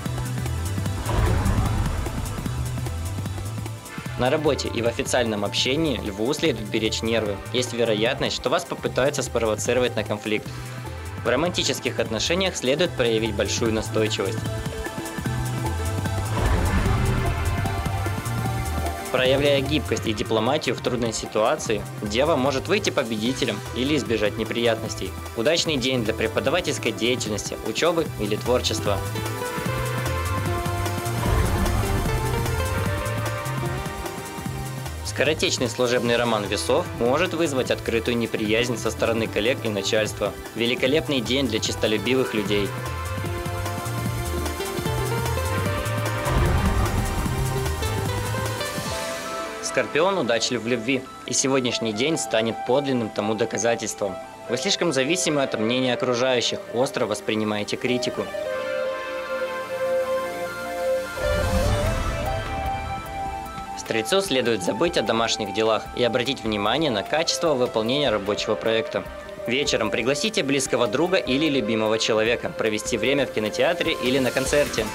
На работе и в официальном общении Льву следует беречь нервы. Есть вероятность, что вас попытаются спровоцировать на конфликт. В романтических отношениях следует проявить большую настойчивость. Проявляя гибкость и дипломатию в трудной ситуации, Дева может выйти победителем или избежать неприятностей. Удачный день для преподавательской деятельности, учебы или творчества. Скоротечный служебный роман Весов может вызвать открытую неприязнь со стороны коллег и начальства. Великолепный день для честолюбивых людей. Скорпион удачлив в любви, и сегодняшний день станет подлинным тому доказательством. Вы слишком зависимы от мнения окружающих, остро воспринимаете критику. Стрельцу следует забыть о домашних делах и обратить внимание на качество выполнения рабочего проекта. Вечером пригласите близкого друга или любимого человека провести время в кинотеатре или на концерте.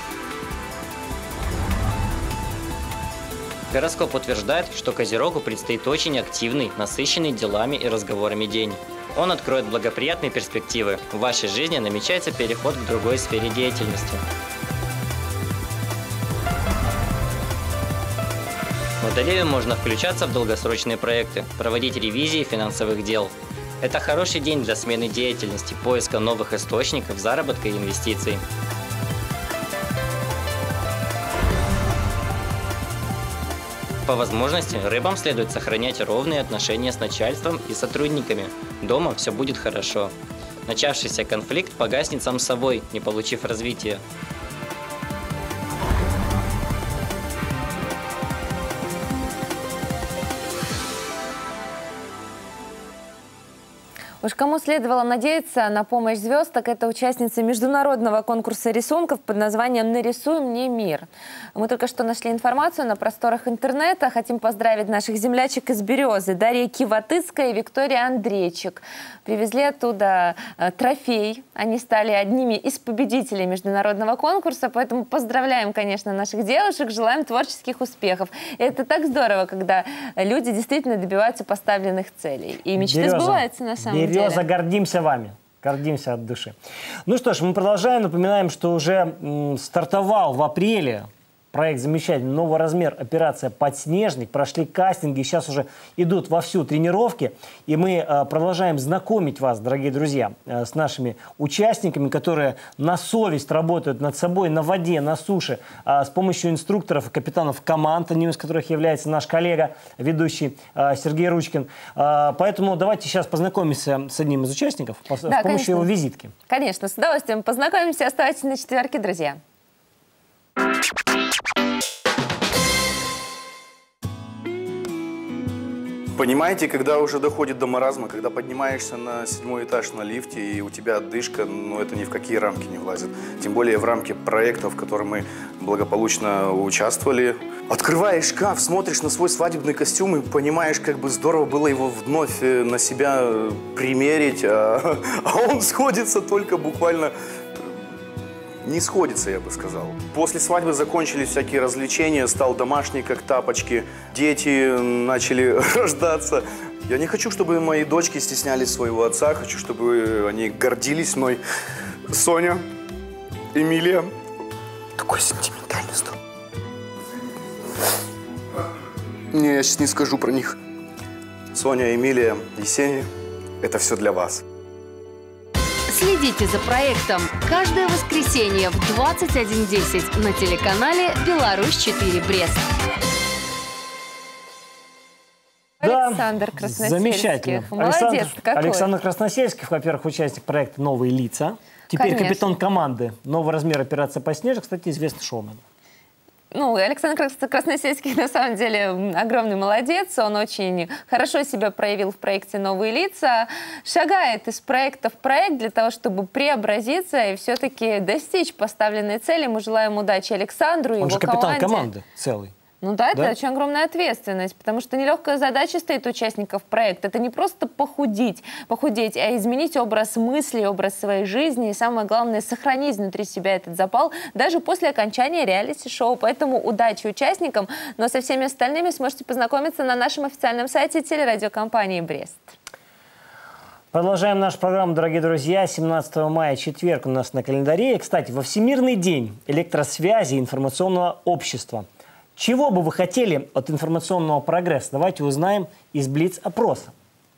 Гороскоп утверждает, что Козерогу предстоит очень активный, насыщенный делами и разговорами день. Он откроет благоприятные перспективы. В вашей жизни намечается переход к другой сфере деятельности. Водолею можно включаться в долгосрочные проекты, проводить ревизии финансовых дел. Это хороший день для смены деятельности, поиска новых источников заработка и инвестиций. По возможности, рыбам следует сохранять ровные отношения с начальством и сотрудниками. Дома все будет хорошо. Начавшийся конфликт погаснет сам собой, не получив развития. Уж кому следовало надеяться на помощь звезд, так это участница международного конкурса рисунков под названием «Нарисуй мне мир». Мы только что нашли информацию на просторах интернета. Хотим поздравить наших землячек из Березы, Дарья Киватыцкая и Виктория Андрейчик. Привезли оттуда э, трофей. Они стали одними из победителей международного конкурса, поэтому поздравляем, конечно, наших девушек, желаем творческих успехов. И это так здорово, когда люди действительно добиваются поставленных целей. И мечты Береза. сбываются на самом деле. Береза, гордимся вами. Гордимся от души. Ну что ж, мы продолжаем. Напоминаем, что уже м, стартовал в апреле проект замечательный «Новый размер. Операция «Подснежник». Прошли кастинги, сейчас уже идут вовсю тренировки. И мы э, продолжаем знакомить вас, дорогие друзья, э, с нашими участниками, которые на совесть работают над собой на воде, на суше, э, с помощью инструкторов и капитанов команд, одним из которых является наш коллега, ведущий э, Сергей Ручкин. Э, поэтому давайте сейчас познакомимся с одним из участников по, да, с помощью конечно. его визитки. Конечно, с удовольствием познакомимся. Оставайтесь на четверке, друзья. Понимаете, когда уже доходит до маразма, когда поднимаешься на седьмой этаж на лифте, и у тебя отдышка, ну это ни в какие рамки не влазит. Тем более в рамки проектов, в которых мы благополучно участвовали. Открываешь шкаф, смотришь на свой свадебный костюм и понимаешь, как бы здорово было его вновь на себя примерить, а, а он сходится только буквально... Не сходится, я бы сказал. После свадьбы закончились всякие развлечения, стал домашний, как тапочки. Дети начали рождаться. Я не хочу, чтобы мои дочки стеснялись своего отца. Хочу, чтобы они гордились мной. Соня, Эмилия. Такой сентиментальный стал. Не, я сейчас не скажу про них. Соня, Эмилия, Есения. Это все для вас. Следите за проектом каждое воскресенье в двадцать один десять на телеканале «Беларусь четыре Брест». Да, Александр Красносельских. Замечательно. Молодец Александр, какой. Александр Красносельских, во-первых, участник проекта «Новые лица». Теперь Конечно. капитан команды «Новый размер. Операция «Подснежник». Кстати, известный шоумен. Ну, Александр Красносельский на самом деле огромный молодец. Он очень хорошо себя проявил в проекте «Новые лица». Шагает из проекта в проект для того, чтобы преобразиться и все-таки достичь поставленной цели. Мы желаем удачи Александру и Он его же капитан команде. команды целый. Ну да, это Да? очень огромная ответственность, потому что нелегкая задача стоит у участников проекта. Это не просто похудеть, похудеть, а изменить образ мысли, образ своей жизни. И самое главное, сохранить внутри себя этот запал даже после окончания реалити-шоу. Поэтому удачи участникам. Но со всеми остальными сможете познакомиться на нашем официальном сайте телерадиокомпании «Брест». Продолжаем нашу программу, дорогие друзья. семнадцатого мая, четверг у нас на календаре. И, кстати, во Всемирный день электросвязи и информационного общества. Чего бы вы хотели от информационного прогресса? Давайте узнаем из Блиц-опроса.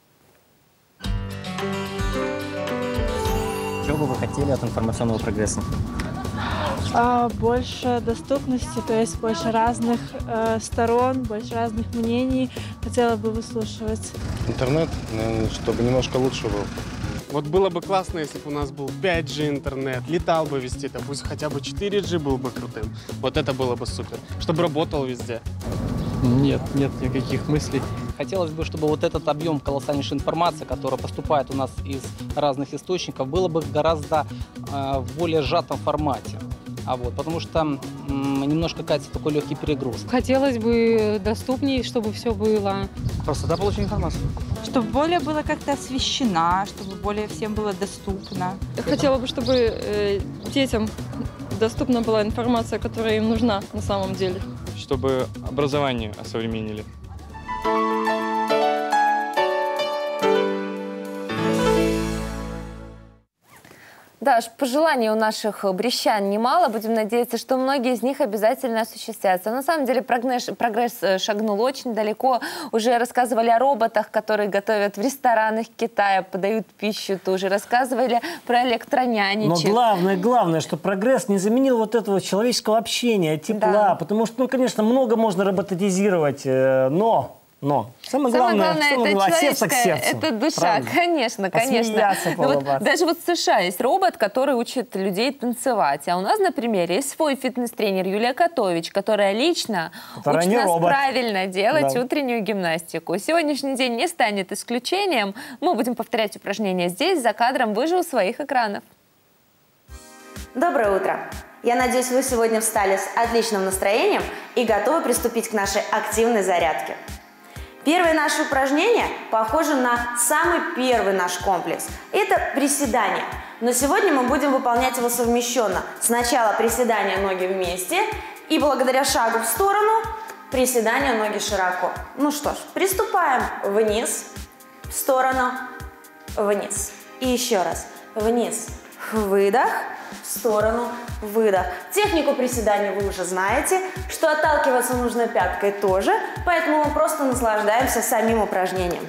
Чего бы вы хотели от информационного прогресса? А, больше доступности, то есть больше разных э, сторон, больше разных мнений. Хотела бы выслушивать. Интернет, наверное, чтобы немножко лучше был. Вот было бы классно, если бы у нас был пять джи интернет, летал бы везде, да пусть хотя бы четыре джи был бы крутым. Вот это было бы супер, чтобы работал везде. Нет, нет никаких мыслей. Хотелось бы, чтобы вот этот объем колоссальнейшей информации, которая поступает у нас из разных источников, было бы гораздо э, в более сжатом формате. А вот, потому что м, немножко кажется такой легкий перегруз. Хотелось бы доступнее, чтобы все было. Простота получения информации. Чтобы более было как-то освещена, чтобы более всем было доступно. Я хотела бы, чтобы э, детям доступна была информация, которая им нужна на самом деле. Чтобы образование осовременили. Да, пожеланий у наших брестян немало. Будем надеяться, что многие из них обязательно осуществятся. На самом деле прогресс, прогресс шагнул очень далеко. Уже рассказывали о роботах, которые готовят в ресторанах Китая, подают пищу тоже. Рассказывали про электроняничек. Но главное, главное, что прогресс не заменил вот этого человеческого общения, тепла. Да. Потому что, ну, конечно, много можно роботизировать, но... Но самое главное, самое главное самое это главное, человеческое, сердце к сердцу. это душа, Правда? конечно, конечно. Ну, вот, даже вот в США есть робот, который учит людей танцевать. А у нас, например, есть свой фитнес-тренер Юлия Котович, которая лично которая учит нас робот. правильно делать Да. утреннюю гимнастику. Сегодняшний день не станет исключением. Мы будем повторять упражнения здесь, за кадром, вы же у своих экранов. Доброе утро! Я надеюсь, вы сегодня встали с отличным настроением и готовы приступить к нашей активной зарядке. Первое наше упражнение похоже на самый первый наш комплекс. Это приседание. Но сегодня мы будем выполнять его совмещенно. Сначала приседание ноги вместе и благодаря шагу в сторону приседание ноги широко. Ну что ж, приступаем. Вниз, в сторону, вниз. И еще раз. Вниз, выдох. В сторону, выдох. Технику приседания вы уже знаете, что отталкиваться нужно пяткой тоже, поэтому мы просто наслаждаемся самим упражнением.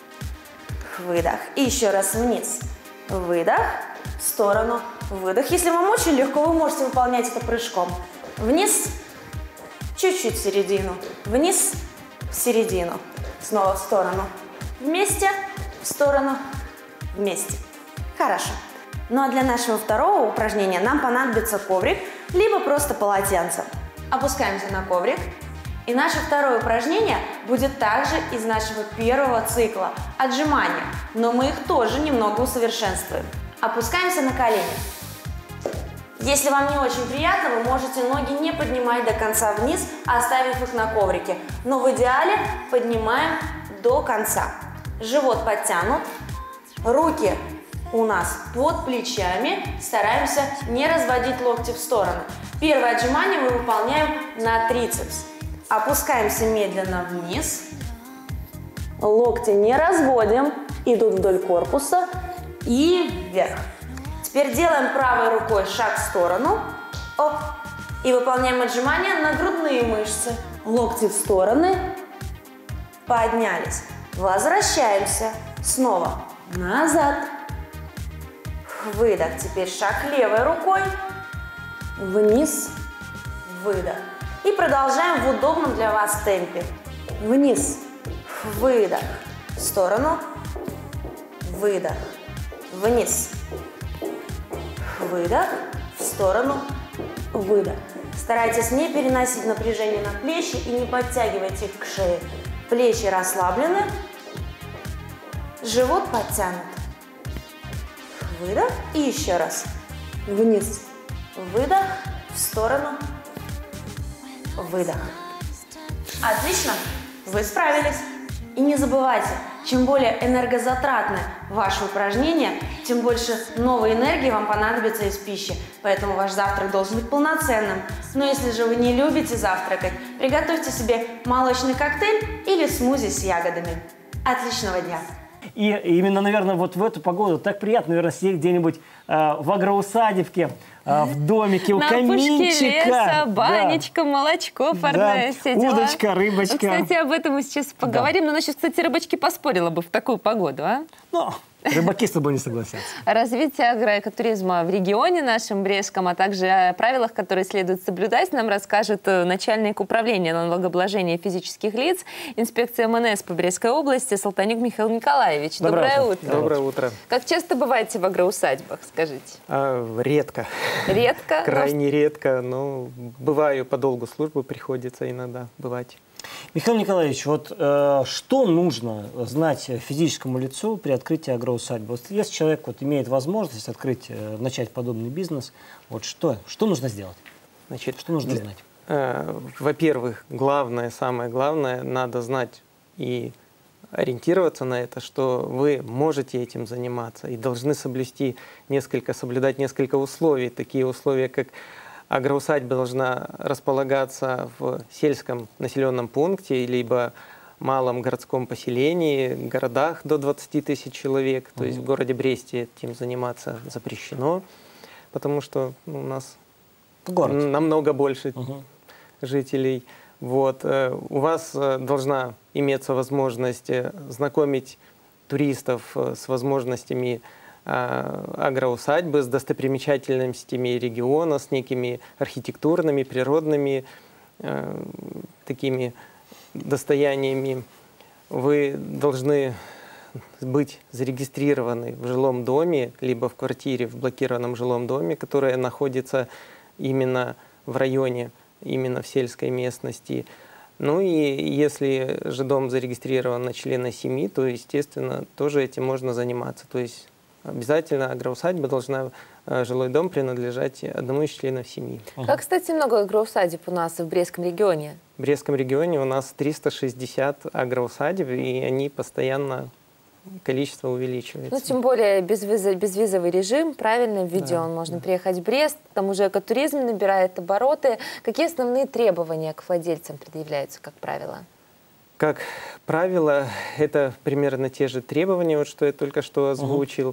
Выдох. И еще раз вниз. Выдох. В сторону, выдох. Если вам очень легко, вы можете выполнять это прыжком. Вниз, чуть-чуть в середину. Вниз, в середину. Снова в сторону. Вместе, в сторону, вместе. Хорошо. Ну а для нашего второго упражнения нам понадобится коврик, либо просто полотенце. Опускаемся на коврик. И наше второе упражнение будет также из нашего первого цикла – отжимания. Но мы их тоже немного усовершенствуем. Опускаемся на колени. Если вам не очень приятно, вы можете ноги не поднимать до конца вниз, оставив их на коврике. Но в идеале поднимаем до конца. Живот подтянут, руки у нас под плечами, стараемся не разводить локти в стороны. Первое отжимание мы выполняем на трицепс. Опускаемся медленно вниз, локти не разводим, идут вдоль корпуса и вверх. Теперь делаем правой рукой шаг в сторону, оп, и выполняем отжимания на грудные мышцы. Локти в стороны, поднялись, возвращаемся, снова назад. Выдох. Теперь шаг левой рукой. Вниз. Выдох. И продолжаем в удобном для вас темпе. Вниз. Выдох. В сторону. Выдох. Вниз. Выдох. В сторону. Выдох. Старайтесь не переносить напряжение на плечи и не подтягивайте их к шее. Плечи расслаблены. Живот подтянут. Выдох. И еще раз. Вниз. Выдох. В сторону. Выдох. Отлично. Вы справились. И не забывайте, чем более энергозатратны ваши упражнения, тем больше новой энергии вам понадобится из пищи. Поэтому ваш завтрак должен быть полноценным. Но если же вы не любите завтракать, приготовьте себе молочный коктейль или смузи с ягодами. Отличного дня! И именно, наверное, вот в эту погоду так приятно, наверное, сидеть где-нибудь э, в агроусадебке, э, в домике у на каминчика. Леса, банечка, да. молочко парное, да. все дела. Удочка, рыбочка. Кстати, об этом мы сейчас поговорим. Да. Но насчет, кстати, рыбочки поспорила бы в такую погоду, а? Ну, рыбаки с тобой не согласятся. Развитие агроэкотуризма в регионе нашем Брестском, а также о правилах, которые следует соблюдать, нам расскажет начальник управления налогообложения физических лиц инспекции эм эн эс по Брестской области Салтанюк Михаил Николаевич. Доброе, Доброе утро. Доброе утро. Как часто бываете в агроусадьбах, скажите? А, редко. Редко? Крайне но... редко, но бываю по долгу службы, приходится иногда бывать. Михаил Николаевич, вот э, что нужно знать физическому лицу при открытии агроусадьбы? Вот если человек вот, имеет возможность открыть, э, начать подобный бизнес, вот что, что нужно сделать? Значит, что нужно для, знать? Во-первых, главное, самое главное, надо знать и ориентироваться на это, что вы можете этим заниматься и должны соблюсти несколько, соблюдать несколько условий. Такие условия, как агроусадьба должна располагаться в сельском населенном пункте, либо малом городском поселении, городах до двадцати тысяч человек. То есть в городе Бресте этим заниматься запрещено, потому что ну, у нас Город. намного больше угу. жителей. Вот. У вас должна иметься возможность знакомить туристов с возможностями агроусадьбы, с достопримечательностями региона, с некими архитектурными, природными такими достояниями. Вы должны быть зарегистрированы в жилом доме, либо в квартире в блокированном жилом доме, которая находится именно в районе, именно в сельской местности. Ну и если же дом зарегистрирован на члена семьи, то, естественно, тоже этим можно заниматься. То есть обязательно агроусадьба должна, жилой дом принадлежать одному из членов семьи. Как, кстати, много агроусадеб у нас в Брестском регионе? В Брестском регионе у нас триста шестьдесят агроусадеб, и они постоянно, количество увеличивается. Ну, тем более безвизовый, безвизовый режим, правильно введен. Да, Можно да. приехать в Брест, там уже экотуризм набирает обороты. Какие основные требования к владельцам предъявляются, как правило? Как правило, это примерно те же требования, вот что я только что озвучил. Угу.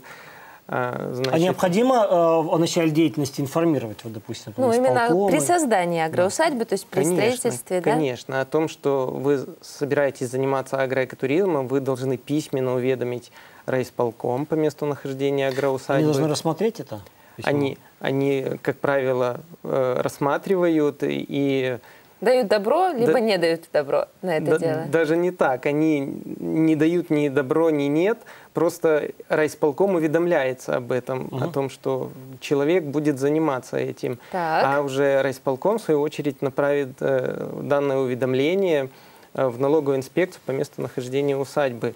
А, значит... а необходимо э, о начале деятельности информировать, вот, допустим, ну, именно при создании агроусадьбы, да. то есть при конечно, строительстве, да? Конечно, о том, что вы собираетесь заниматься агроэкотуризмом, вы должны письменно уведомить райисполком по месту нахождения агроусадьбы. Они должны рассмотреть это? Они, они, как правило, э, рассматривают и... Дают добро, либо да, не дают добро на это да, дело? Даже не так. Они не дают ни добро, ни нет. Просто райисполком уведомляется об этом, угу. о том, что человек будет заниматься этим. Так. А уже райисполком, в свою очередь, направит э, данное уведомление э, в налоговую инспекцию по месту нахождения усадьбы.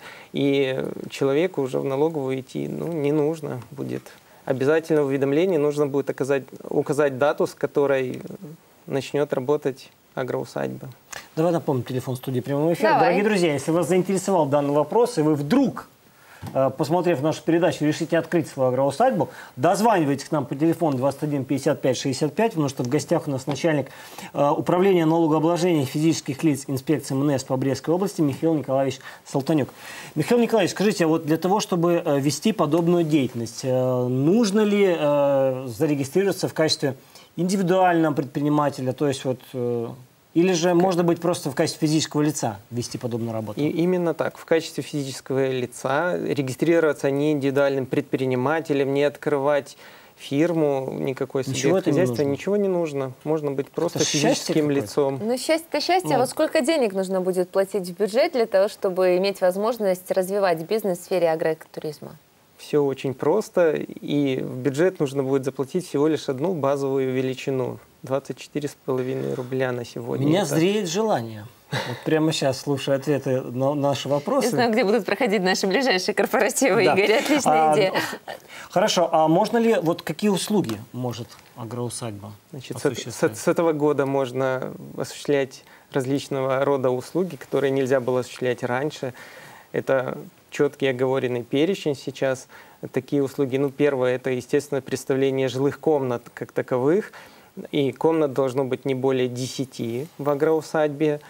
И человеку уже в налоговую идти ну, не нужно будет. Обязательно в уведомлении нужно будет оказать, указать дату, с которой начнет работать агроусадьба. Давай напомним телефон студии прямого эфира. Давай. Дорогие друзья, если вас заинтересовал данный вопрос, и вы вдруг, посмотрев нашу передачу, решите открыть свою агроусадьбу, дозванивайтесь к нам по телефону двадцать один пятьдесят пять шестьдесят пять, потому что в гостях у нас начальник управления налогообложения физических лиц инспекции эм эн эс по Брестской области Михаил Николаевич Салтанюк. Михаил Николаевич, скажите, вот для того, чтобы вести подобную деятельность, нужно ли зарегистрироваться в качестве индивидуального предпринимателя, то есть вот, э, или же можно быть просто в качестве физического лица вести подобную работу? И именно так, в качестве физического лица регистрироваться не индивидуальным предпринимателем, не открывать фирму, никакой субъект хозяйства, ничего не нужно. Можно быть просто физическим лицом. Ну, счастье-то счастье. Ну. А вот сколько денег нужно будет платить в бюджет для того, чтобы иметь возможность развивать бизнес в сфере агроэкотуризма? Все очень просто, и в бюджет нужно будет заплатить всего лишь одну базовую величину – двадцать четыре с половиной рубля на сегодня. У меня это... зреет желание. Вот прямо сейчас, слушая ответы на наши вопросы. Я знаю, где будут проходить наши ближайшие корпоративы, да. Игорь, отличная а, идея. Хорошо, а можно ли, вот какие услуги может агроусадьба Значит, с, с, с этого года можно осуществлять различного рода услуги, которые нельзя было осуществлять раньше. Это четкий оговоренный перечень сейчас. Такие услуги, ну, первое, это, естественно, представление жилых комнат как таковых. И комнат должно быть не более десяти в агроусадьбе.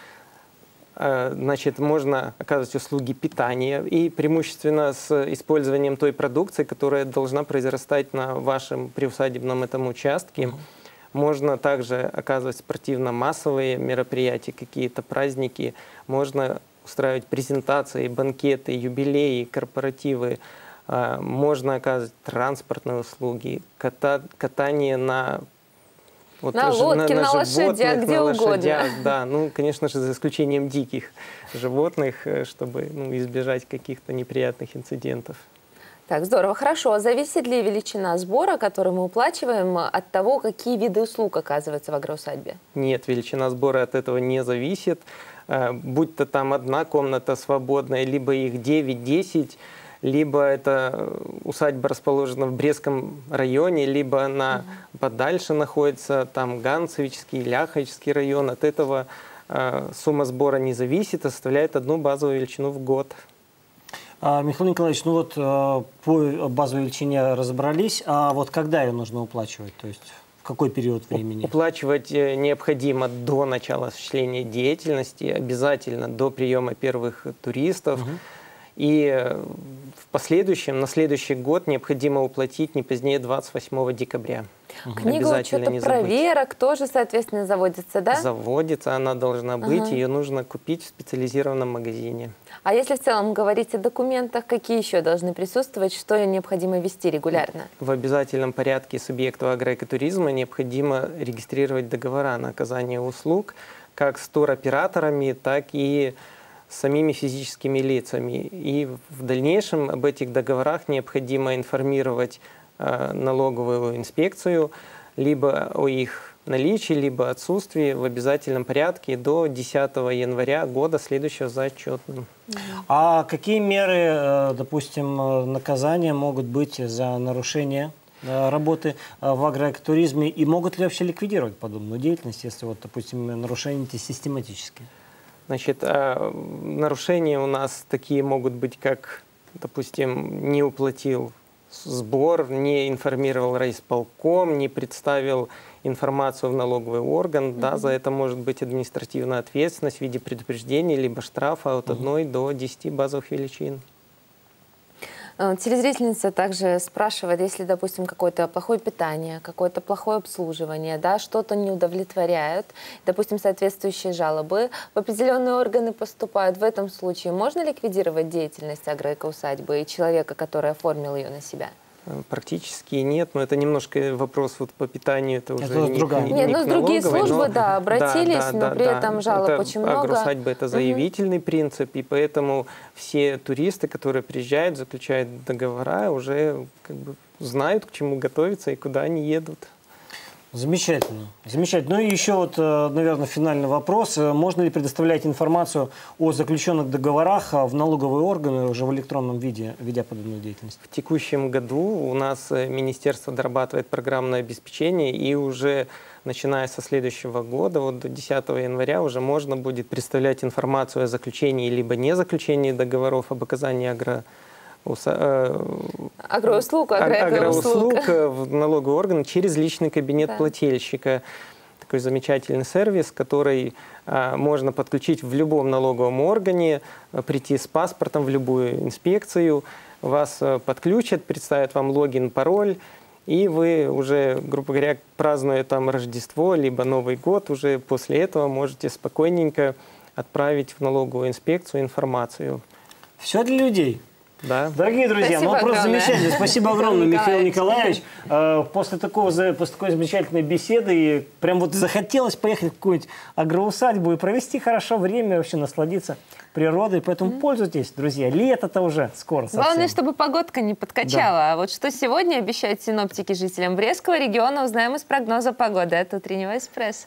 Значит, можно оказывать услуги питания и преимущественно с использованием той продукции, которая должна произрастать на вашем приусадебном этом участке. Mm-hmm. Можно также оказывать спортивно-массовые мероприятия, какие-то праздники. Можно устраивать презентации, банкеты, юбилеи, корпоративы. Можно оказывать транспортные услуги, ката катание на, вот, на лодке, на, на, на лошадях, где на угодно. Лошадях, да, ну, конечно же, за исключением диких животных, чтобы ну, избежать каких-то неприятных инцидентов. Так, здорово, хорошо. А зависит ли величина сбора, который мы уплачиваем, от того, какие виды услуг оказываются в агроусадьбе? Нет, величина сбора от этого не зависит. Будь то там одна комната свободная, либо их девять-десять, либо эта усадьба расположена в Брестском районе, либо она угу. подальше находится, там Ганцевичский, Ляховичский район. От этого э, сумма сбора не зависит, а составляет одну базовую величину в год. А, Михаил Николаевич, ну вот э, по базовой величине разобрались, а вот когда ее нужно уплачивать? То есть в какой период времени? Уплачивать необходимо до начала осуществления деятельности, обязательно до приема первых туристов. Угу. И в последующем, на следующий год необходимо уплатить не позднее двадцать восьмого декабря. Книга учета проверок тоже, соответственно, заводится, да? Заводится, она должна быть, ага. ее нужно купить в специализированном магазине. А если в целом говорить о документах, какие еще должны присутствовать, что необходимо вести регулярно? В обязательном порядке субъекту агроэкотуризма необходимо регистрировать договора на оказание услуг как с туроператорами, так и с самими физическими лицами. И в дальнейшем об этих договорах необходимо информировать э, налоговую инспекцию либо о их наличии, либо отсутствии в обязательном порядке до десятого января года, следующего за отчетным. А какие меры, допустим, наказания могут быть за нарушение работы в агроэкотуризме? И могут ли вообще ликвидировать подобную деятельность, если, вот, допустим, нарушения эти систематические? Значит, нарушения у нас такие могут быть, как, допустим, не уплатил сбор, не информировал райисполком, не представил информацию в налоговый орган. Mm-hmm. Да, за это может быть административная ответственность в виде предупреждения либо штрафа от mm-hmm. одной до десяти базовых величин. Телезрительница также спрашивает, если, допустим, какое-то плохое питание, какое-то плохое обслуживание, да, что-то не удовлетворяют, допустим, соответствующие жалобы в определенные органы поступают. В этом случае можно ликвидировать деятельность агроэкоусадьбы и человека, который оформил ее на себя? Практически нет, но это немножко вопрос вот по питанию, это уже это не, другая. не, Нет, не ну, другие службы, но, да, обратились, да, да, но да, при да. этом жалоб это, очень много. Агроусадьба – это заявительный угу. принцип, и поэтому все туристы, которые приезжают, заключают договора, уже как бы знают, к чему готовиться и куда они едут. Замечательно. Замечательно. Ну и еще вот, наверное, финальный вопрос. Можно ли предоставлять информацию о заключенных договорах в налоговые органы уже в электронном виде, ведя подобную деятельность? В текущем году у нас министерство дорабатывает программное обеспечение, и уже начиная со следующего года, вот до десятого января, уже можно будет представлять информацию о заключении либо не заключении договоров об оказании агро агроуслуг, агроуслуг в налоговый орган через личный кабинет да. плательщика. Такой замечательный сервис, который а, можно подключить в любом налоговом органе, прийти с паспортом в любую инспекцию, вас а, подключат, представят вам логин, пароль, и вы уже, грубо говоря, празднуя там Рождество, либо Новый год, уже после этого можете спокойненько отправить в налоговую инспекцию информацию. Все для людей. Да. Дорогие друзья, Спасибо ну просто огромное. замечательно. Спасибо огромное, Михаил Николаевич. После, такого, после такой замечательной беседы прям вот захотелось поехать в какую-нибудь агроусадьбу и провести хорошо время, вообще насладиться природой. Поэтому mm-hmm. пользуйтесь, друзья. Лето-то уже скоро совсем. Главное, чтобы погодка не подкачала. Да. А вот что сегодня обещают синоптики жителям Брестского региона, узнаем из прогноза погоды от Утреннего Эспрессо.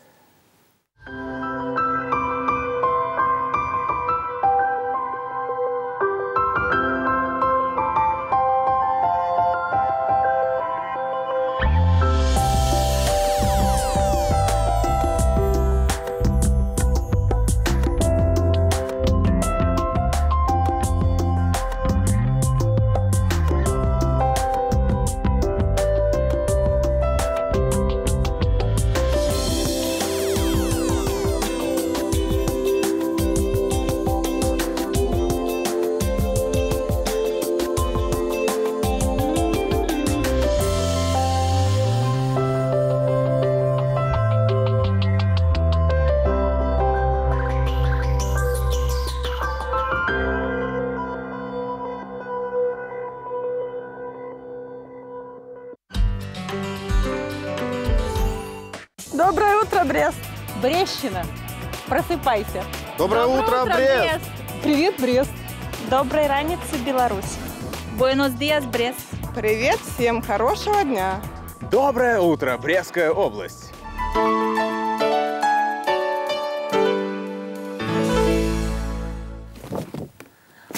Доброе утро, Брест! Брестщина, просыпайся! Доброе, Доброе утро, утро Брест! Брест! Привет, Брест! Доброй раницы, Беларусь! Buenos días, Брест! Привет всем, хорошего дня! Доброе утро, Брестская область!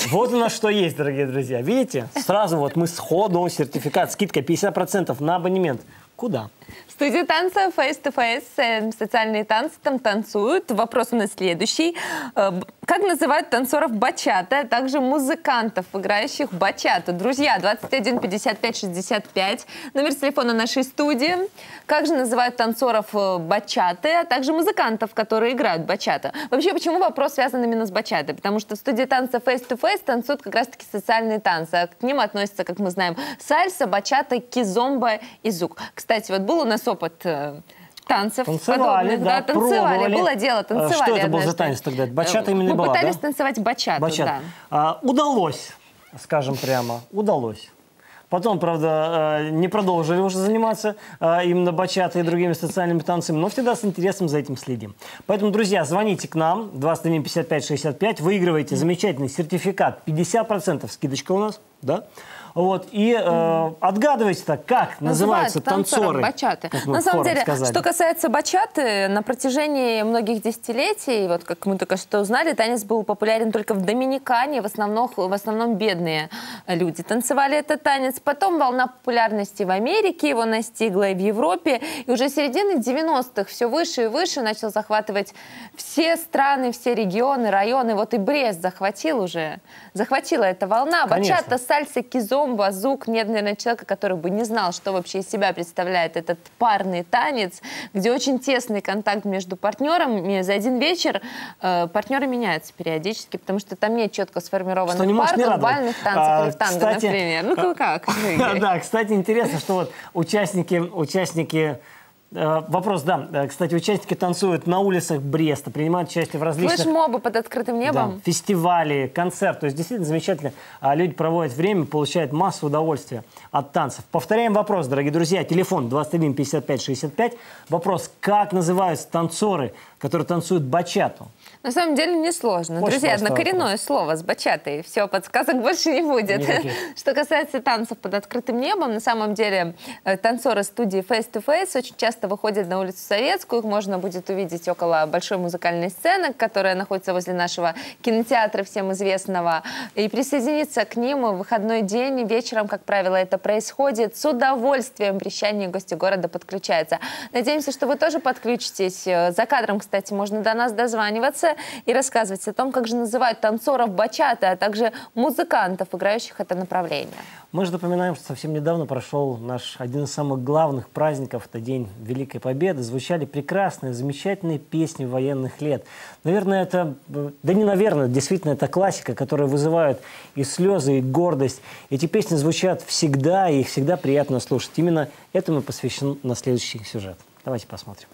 Вот у нас что есть, дорогие друзья. Видите? Сразу вот мы сходу сертификат, скидка пятьдесят процентов на абонемент. Куда? В студии танца Face to Face, социальные танцы там танцуют. Вопрос у нас следующий. Как называют танцоров бачата, а также музыкантов, играющих бачату? Друзья, двадцать один пятьдесят пять шестьдесят пять, номер телефона нашей студии. Как же называют танцоров бачаты, а также музыкантов, которые играют бачату? Вообще, почему вопрос связан именно с бачатой? Потому что в студии танца Face to Face танцуют как раз-таки социальные танцы. А к ним относятся, как мы знаем, сальса, бачата, кизомба и зук. Кстати, вот был у нас опыт э, танцев танцевали, подобных. Да, Да, танцевали. пробовали. Было дело, танцевали. Что это был однажды. за танец тогда? Бачата именно Мы была, пытались да? танцевать бачату, Бачат. да. А, удалось, скажем прямо, удалось. Потом, правда, не продолжили уже заниматься именно бачатой и другими социальными танцами, но всегда с интересом за этим следим. Поэтому, друзья, звоните к нам, двадцать один пятьдесят пять шестьдесят пять, выигрываете замечательный сертификат, пятьдесят процентов скидочка у нас, да? Вот, и э, отгадывайте-то, как называются танцоры. Бачаты. Как мы На самом деле, сказали. что касается бачаты, на протяжении многих десятилетий, вот как мы только что узнали, танец был популярен только в Доминикане, в основном, в основном бедные люди танцевали этот танец. Потом волна популярности в Америке его настигла, и в Европе, и уже с середины девяностых все выше и выше начал захватывать все страны, все регионы, районы. Вот и Брест захватил уже, захватила эта волна. Конечно. Бачата, сальса, кизом, зук. Нет, наверное, человека, который бы не знал, что вообще из себя представляет этот парный танец, где очень тесный контакт между партнерами. За один вечер э, партнеры меняются периодически, потому что там нет четко сформированных пар, как в бальных танцах а, или в танго, кстати, например. Ну, как? Да, кстати, интересно, что вот участники, участники Вопрос, да. Кстати, участники танцуют на улицах Бреста, принимают участие в различных... Флешмобы под открытым небом. Да, фестивали, концерты. То есть действительно замечательно. Люди проводят время, получают массу удовольствия от танцев. Повторяем вопрос, дорогие друзья. Телефон двадцать один пятьдесят пять шестьдесят пять. Вопрос, как называются танцоры, которые танцуют бачату? На самом деле несложно. Очень Друзья, однокоренное вопрос. слово с бачатой. Все, подсказок больше не будет. Никаких. Что касается танцев под открытым небом, на самом деле танцоры студии Face to Face очень часто выходят на улицу Советскую. Их можно будет увидеть около большой музыкальной сцены, которая находится возле нашего кинотеатра, всем известного. И присоединиться к ним в выходной день, вечером, как правило, это происходит. С удовольствием брестчане и гости города подключаются. Надеемся, что вы тоже подключитесь. За кадром, кстати, можно до нас дозваниваться и рассказывать о том, как же называют танцоров бачаты, а также музыкантов, играющих это направление. Мы же напоминаем, что совсем недавно прошел наш один из самых главных праздников, это День Великой Победы. Звучали прекрасные, замечательные песни военных лет. Наверное, это, да не наверное, действительно, это классика, которая вызывает и слезы, и гордость. Эти песни звучат всегда, и их всегда приятно слушать. Именно этому посвящен на следующий сюжет. Давайте посмотрим.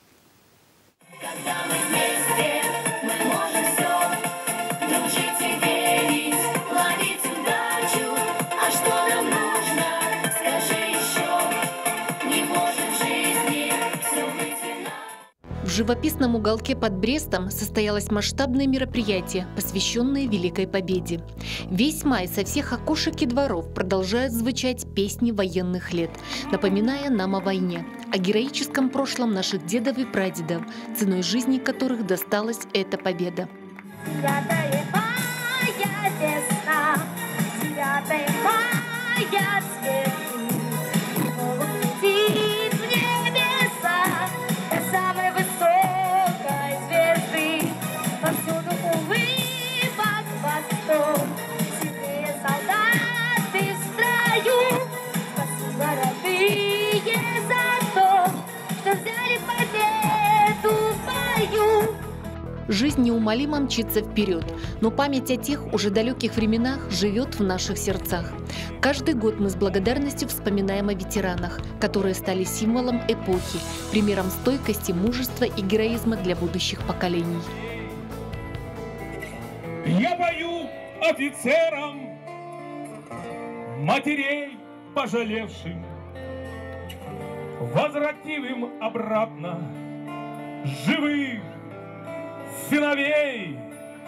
В живописном уголке под Брестом состоялось масштабное мероприятие, посвященное Великой Победе. Весь май со всех окошек и дворов продолжают звучать песни военных лет, напоминая нам о войне, о героическом прошлом наших дедов и прадедов, ценой жизни которых досталась эта победа. Жизнь неумолимо мчится вперед, но память о тех уже далеких временах живет в наших сердцах. Каждый год мы с благодарностью вспоминаем о ветеранах, которые стали символом эпохи, примером стойкости, мужества и героизма для будущих поколений. Я пою офицерам, матерей пожалевшим, возвратив им обратно живых сыновей.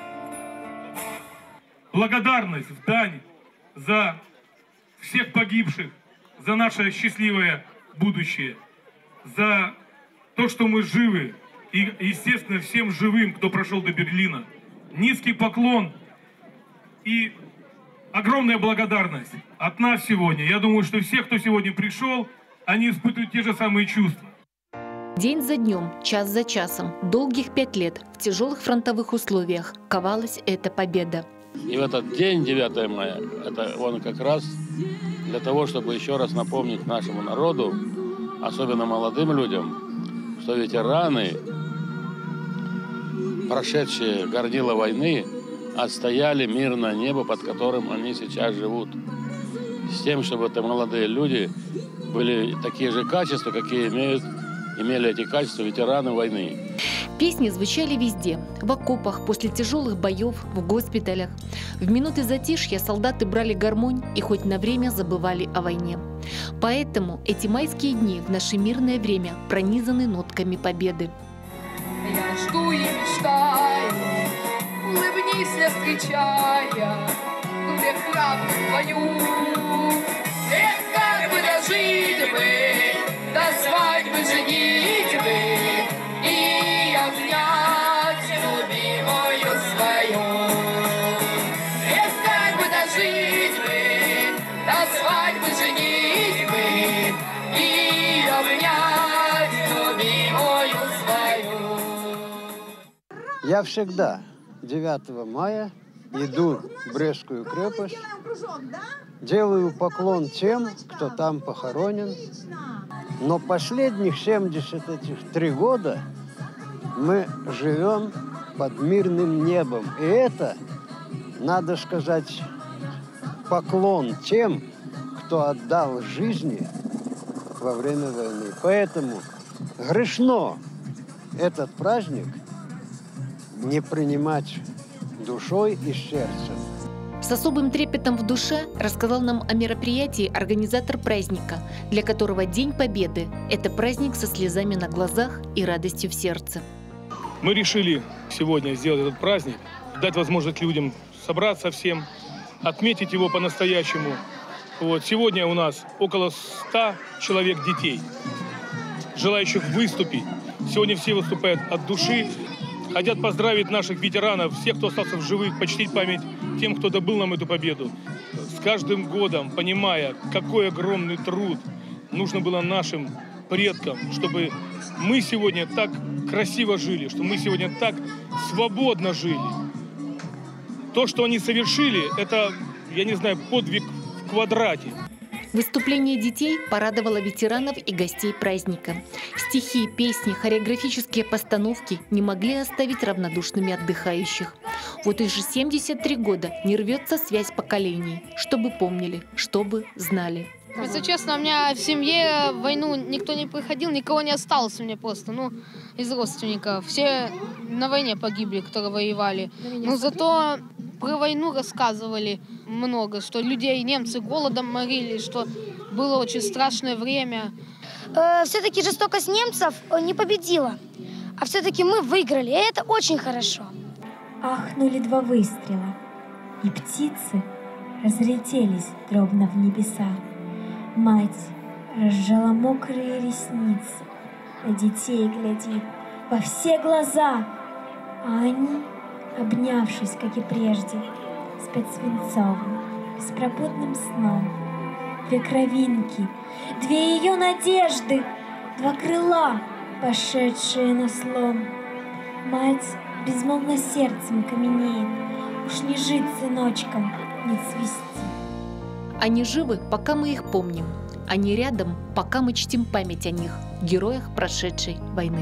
Благодарность в дань за всех погибших, за наше счастливое будущее, за то, что мы живы, и, естественно, всем живым, кто прошел до Берлина. Низкий поклон И огромная благодарность от нас сегодня. Я думаю, что все, кто сегодня пришел, они испытывают те же самые чувства. День за днем, час за часом, долгих пять лет в тяжелых фронтовых условиях ковалась эта победа. И в этот день, девятое мая, это он как раз для того, чтобы еще раз напомнить нашему народу, особенно молодым людям, что ветераны, прошедшие горнила войны, отстояли мирное небо, под которым они сейчас живут. С тем, чтобы это молодые люди были такие же качества, какие имеют, имели эти качества ветераны войны. Песни звучали везде. В окопах, после тяжелых боев, в госпиталях. В минуты затишья солдаты брали гармонь и хоть на время забывали о войне. Поэтому эти майские дни в наше мирное время пронизаны нотками победы. Я жду и мечтаю, улыбнись, не встречая, где храбрых бою. Эх, как бы дожить бы, до свадьбы женить бы, и обнять любимую свою. Эх, как бы дожить бы, до свадьбы женить бы, и обнять любимую свою. Я всегда девятого мая иду в Брестскую крепость, делаю поклон тем, кто там похоронен. Но последних семьдесят этих три года мы живем под мирным небом. И это, надо сказать, поклон тем, кто отдал жизни во время войны. Поэтому грешно этот праздник не принимать душой и сердцем. С особым трепетом в душе рассказал нам о мероприятии организатор праздника, для которого День Победы – это праздник со слезами на глазах и радостью в сердце. Мы решили сегодня сделать этот праздник, дать возможность людям собраться всем, отметить его по-настоящему. Вот. Сегодня у нас около ста человек детей, желающих выступить. Сегодня все выступают от души. Хотят поздравить наших ветеранов, всех, кто остался в живых, почтить память тем, кто добыл нам эту победу. С каждым годом, понимая, какой огромный труд нужно было нашим предкам, чтобы мы сегодня так красиво жили, что мы сегодня так свободно жили. То, что они совершили, это, я не знаю, подвиг в квадрате. Выступление детей порадовало ветеранов и гостей праздника. Стихи, песни, хореографические постановки не могли оставить равнодушными отдыхающих. Вот уже семьдесят три года не рвется связь поколений, чтобы помнили, чтобы знали. Если честно, у меня в семье в войну никто не приходил, никого не осталось у меня просто, ну, из родственников. Все на войне погибли, которые воевали. Но зато про войну рассказывали много, что людей немцы голодом морили, что было очень страшное время. Э, все-таки жестокость немцев не победила, а все-таки мы выиграли, и это очень хорошо. Ахнули два выстрела, и птицы разлетелись дробно в небеса. Мать разжала мокрые ресницы, на детей глядит во все глаза, а они, обнявшись, как и прежде, спят свинцовым, беспробудным сном. Две кровинки, две ее надежды, два крыла, пошедшие на слом. Мать безмолвно сердцем каменеет, уж не жить сыночкам, не цвести. Они живы, пока мы их помним. Они рядом, пока мы чтим память о них, героях прошедшей войны.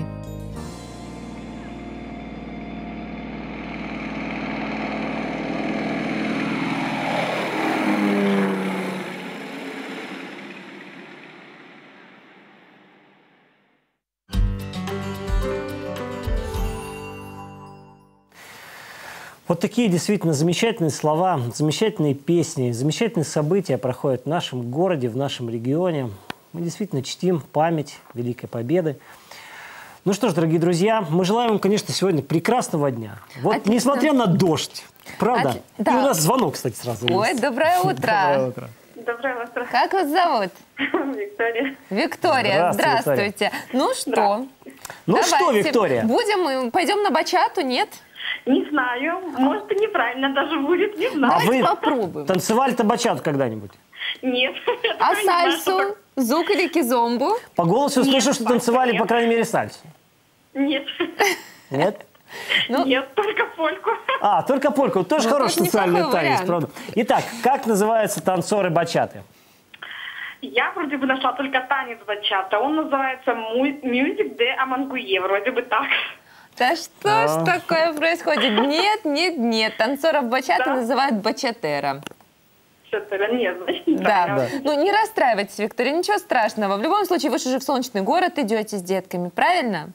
Вот такие действительно замечательные слова, замечательные песни, замечательные события проходят в нашем городе, в нашем регионе. Мы действительно чтим память Великой Победы. Ну что ж, дорогие друзья, мы желаем вам, конечно, сегодня прекрасного дня. Вот, отлично. Несмотря на дождь, правда? От... Да. И у нас звонок, кстати, сразу. Ой, есть. Доброе утро. Доброе утро. Доброе утро. Как вас зовут? Виктория. Виктория, здравствуйте. здравствуйте. Ну что? Ну Давайте. что, Виктория? Будем, пойдем на бачату, нет? Не знаю, может и неправильно даже будет, не знаю. А вы попробуем. танцевали-то бачату когда-нибудь? Нет. А сальсу? Зук или кизомбу? По голосу Нет, слышу, что танцевали, нет. по крайней мере, сальсу. Нет. Нет? Нет, только польку. А, только польку. Тоже Ну, хороший тоже социальный неплохой танец, вариант. правда. Итак, как называются танцоры бачаты? Я вроде бы нашла только танец бачата. Он называется «Music de Амангуе», вроде бы так. Да что А. ж такое происходит? Нет, нет, нет. Танцоров бачаты называют бачатера. Что-то нет, значит, Да. неправильно. Ну, не расстраивайтесь, Виктория, ничего страшного. В любом случае, вы же уже в солнечный город идете с детками, правильно?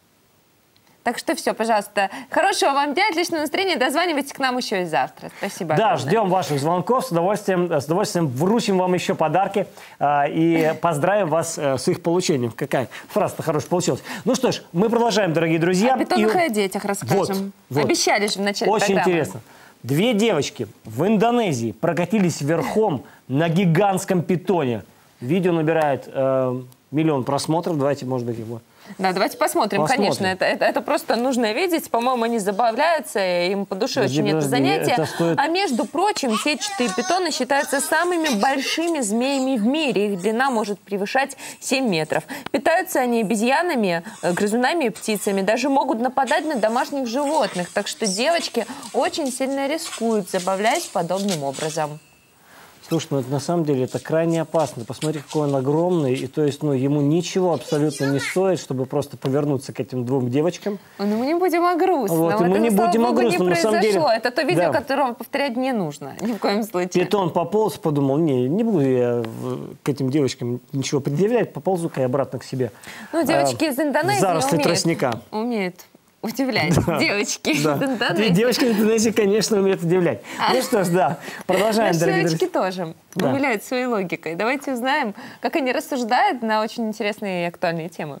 Так что все, пожалуйста. Хорошего вам дня, отличного настроения. Дозванивайтесь к нам еще и завтра. Спасибо Да, огромное. ждем ваших звонков. С удовольствием, с удовольствием вручим вам еще подарки а, и поздравим вас а, с их получением. Какая фраза-то хорошая получилась. Ну что ж, мы продолжаем, дорогие друзья. О питонах и И- о детях расскажем. Вот, вот. Обещали же в начале Очень программы. интересно. Две девочки в Индонезии прокатились верхом на гигантском питоне. Видео набирает э, миллион просмотров. Давайте, может быть, его... Да, давайте посмотрим, Посмотрим. конечно. Это, это, это просто нужно видеть. По-моему, они забавляются, им по душе Подожди, очень это подожди, занятие. это стоит- А между прочим, сетчатые питоны считаются самыми большими змеями в мире. Их длина может превышать семь метров. Питаются они обезьянами, э, грызунами и птицами. Даже могут нападать на домашних животных. Так что девочки очень сильно рискуют, забавляясь подобным образом. Слушай, ну это на самом деле это крайне опасно. Посмотри, какой он огромный. И то есть, ну, ему ничего абсолютно не стоит, чтобы просто повернуться к этим двум девочкам. Ну, мы не будем о грустном. Вот, и мы Это, не слава будем о богу, грустном, не на самом деле. произошло. Это то видео, Да. которое повторять не нужно. Ни в коем случае. Питон пополз, подумал, не, не буду я в- к этим девочкам ничего предъявлять, поползу-ка я обратно к себе. Ну, девочки А, из Индонезии в заросли умеют, тростника. умеют удивлять. Да. Девочки Да. из Индонезии. Девочки из Индонезии, конечно, умеют удивлять. Ну что ж, да, продолжаем, Наши дорогие девочки друзья. тоже Да. удивляют своей логикой. Давайте узнаем, как они рассуждают на очень интересные и актуальные темы.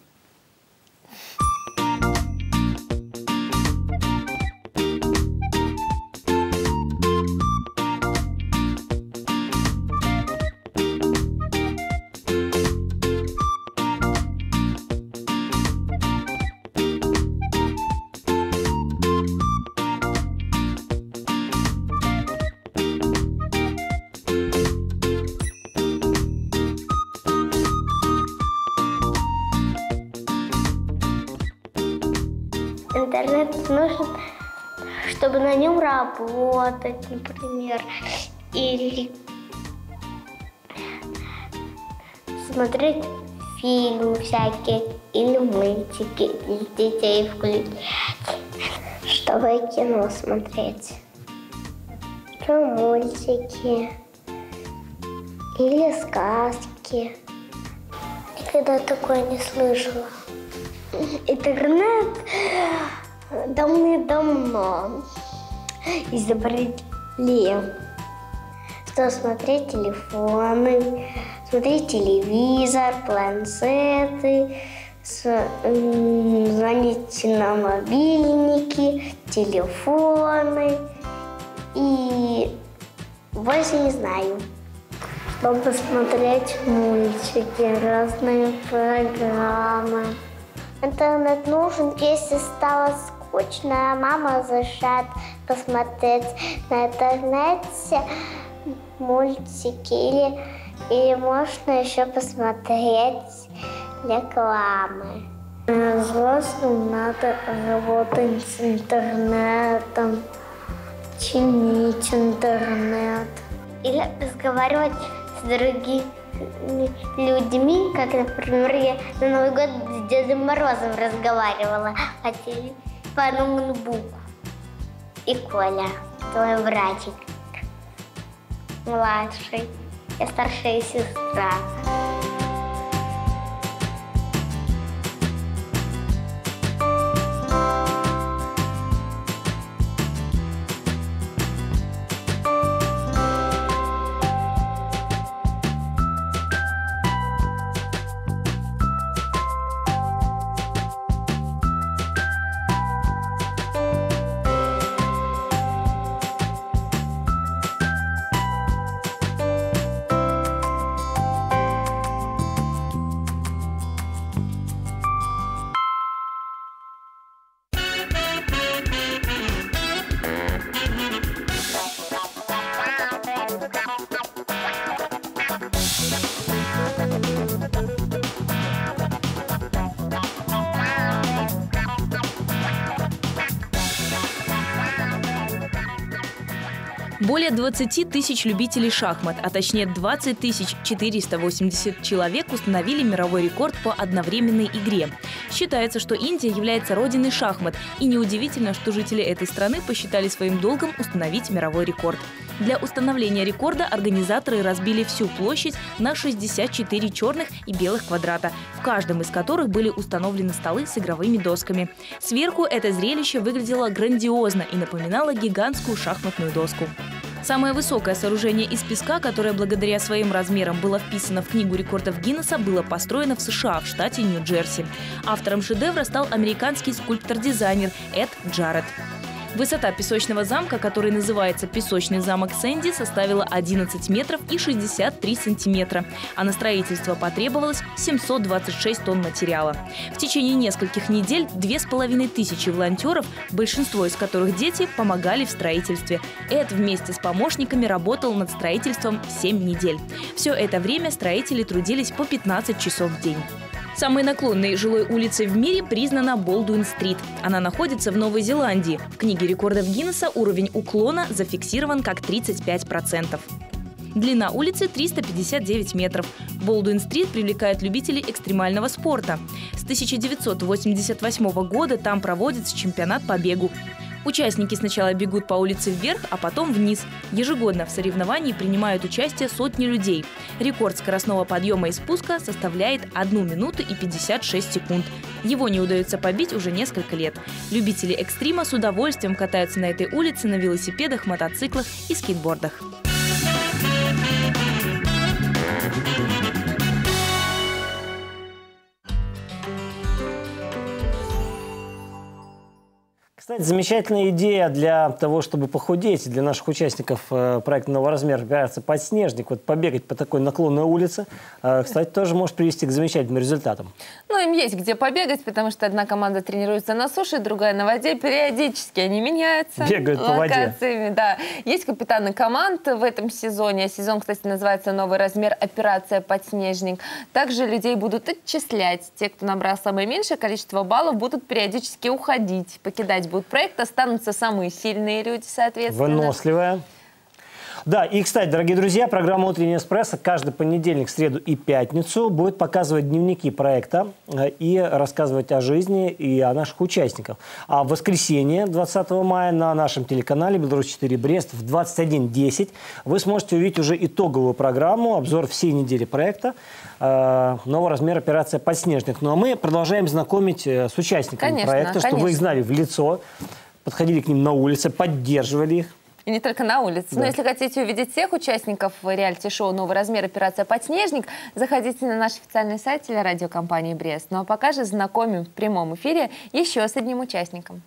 Интернет нужен, чтобы на нем работать, например, или смотреть фильмы всякие, или мультики для детей включать, чтобы кино смотреть, про мультики или сказки. Никогда такое не слышала. Интернет давным-давно изобрели, что смотреть телефоны, смотреть телевизор, планшеты, с- м, звонить на мобильники, телефоны и больше не знаю. Чтобы смотреть мультики, разные программы. Интернет нужен, если стало скучно, а мама разрешает посмотреть на интернете мультики или, или можно еще посмотреть рекламы. Взрослым надо работать с интернетом, чинить интернет. Или разговаривать с другими людьми, как, например, я на Новый год с Дедом Морозом разговаривала по, теле- по ноутбуку. И Коля, твой братик, младший, я старшая сестра. Более двадцати тысяч любителей шахмат, а точнее двадцать тысяч четыреста восемьдесят человек установили мировой рекорд по одновременной игре. Считается, что Индия является родиной шахмат, и неудивительно, что жители этой страны посчитали своим долгом установить мировой рекорд. Для установления рекорда организаторы разбили всю площадь на шестьдесят четыре черных и белых квадрата, в каждом из которых были установлены столы с игровыми досками. Сверху это зрелище выглядело грандиозно и напоминало гигантскую шахматную доску. Самое высокое сооружение из песка, которое благодаря своим размерам было вписано в Книгу рекордов Гиннесса, было построено в США, в штате Нью-Джерси. Автором шедевра стал американский скульптор-дизайнер Эд Джаред. Высота песочного замка, который называется «Песочный замок Сэнди», составила одиннадцать метров и шестьдесят три сантиметра, а на строительство потребовалось семьсот двадцать шесть тонн материала. В течение нескольких недель две с половиной тысячи волонтеров, большинство из которых дети, помогали в строительстве. Эд вместе с помощниками работал над строительством семь недель. Все это время строители трудились по пятнадцать часов в день. Самой наклонной жилой улицей в мире признана Болдуин-стрит. Она находится в Новой Зеландии. В Книге рекордов Гиннесса уровень уклона зафиксирован как тридцать пять процентов. Длина улицы триста пятьдесят девять метров. Болдуин-стрит привлекает любителей экстремального спорта. С тысяча девятьсот восемьдесят восьмого года там проводится чемпионат по бегу. Участники сначала бегут по улице вверх, а потом вниз. Ежегодно в соревновании принимают участие сотни людей. Рекорд скоростного подъема и спуска составляет одну минуту и пятьдесят шесть секунд. Его не удается побить уже несколько лет. Любители экстрима с удовольствием катаются на этой улице на велосипедах, мотоциклах и скейтбордах. Кстати, замечательная идея для того, чтобы похудеть, для наших участников э, проекта «Нового размера» операция «Подснежник». Вот побегать по такой наклонной улице, э, кстати, тоже может привести к замечательным результатам. Ну, им есть где побегать, потому что одна команда тренируется на суше, другая на воде. Периодически они меняются. Бегают по воде. Да. Есть капитаны команд в этом сезоне. Сезон, кстати, называется «Новый размер. Операция «Подснежник». Также людей будут отчислять. Те, кто набрал самое меньшее количество баллов, будут периодически уходить, покидать будут проект, останутся самые сильные люди, соответственно. Выносливые. Да, и, кстати, дорогие друзья, программа «Утренний эспрессо» каждый понедельник, среду и пятницу будет показывать дневники проекта и рассказывать о жизни и о наших участниках. А в воскресенье, двадцатого мая, на нашем телеканале «Беларусь четыре Брест» в двадцать один десять вы сможете увидеть уже итоговую программу, обзор всей недели проекта «Новый размер. Операция «Подснежник». Ну а мы продолжаем знакомить с участниками конечно, проекта, конечно. чтобы вы их знали в лицо, подходили к ним на улице, поддерживали их. И не только на улице. Да. Но если хотите увидеть всех участников реалити-шоу «Новый размер. Операция «Подснежник», заходите на наш официальный сайт телерадиокомпании «Брест». Ну а пока же знакомим в прямом эфире еще с одним участником.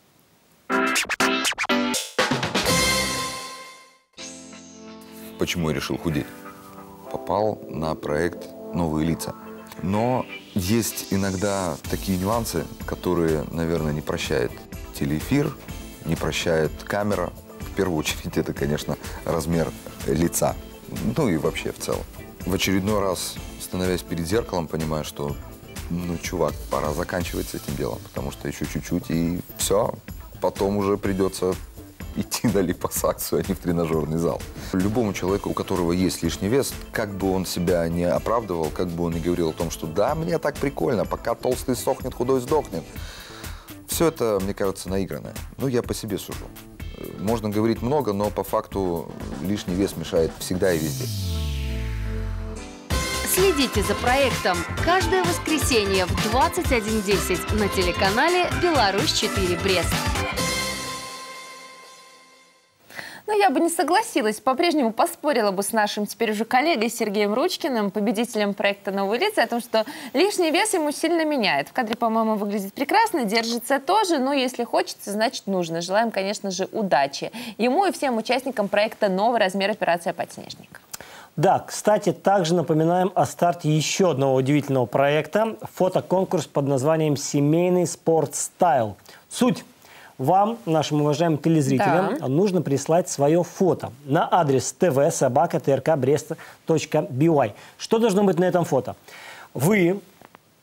Почему я решил худеть? Попал на проект «Новые лица». Но есть иногда такие нюансы, которые, наверное, не прощает телеэфир, не прощает камера. В первую очередь, это, конечно, размер лица. Ну и вообще в целом. В очередной раз, становясь перед зеркалом, понимаю, что, ну, чувак, пора заканчивать с этим делом, потому что еще чуть-чуть, и все. Потом уже придется идти на липосакцию, а не в тренажерный зал. Любому человеку, у которого есть лишний вес, как бы он себя не оправдывал, как бы он ни говорил о том, что да, мне так прикольно, пока толстый сохнет, худой сдохнет. Все это, мне кажется, наигранное. Ну, я по себе сужу. Можно говорить много, но по факту лишний вес мешает всегда и везде. Следите за проектом каждое воскресенье в двадцать один десять на телеканале «Беларусь четыре Брест». Ну, я бы не согласилась, по-прежнему поспорила бы с нашим теперь уже коллегой Сергеем Ручкиным, победителем проекта «Новые лица», о том, что лишний вес ему сильно меняет. В кадре, по-моему, выглядит прекрасно, держится тоже, но если хочется, значит нужно. Желаем, конечно же, удачи ему и всем участникам проекта «Новый размер. Операция «Подснежник». Да, кстати, также напоминаем о старте еще одного удивительного проекта – фотоконкурс под названием «Семейный спортстайл». Суть. Вам, нашим уважаемым телезрителям, да. нужно прислать свое фото на адрес тв собака трк брест точка би уай. Что должно быть на этом фото? Вы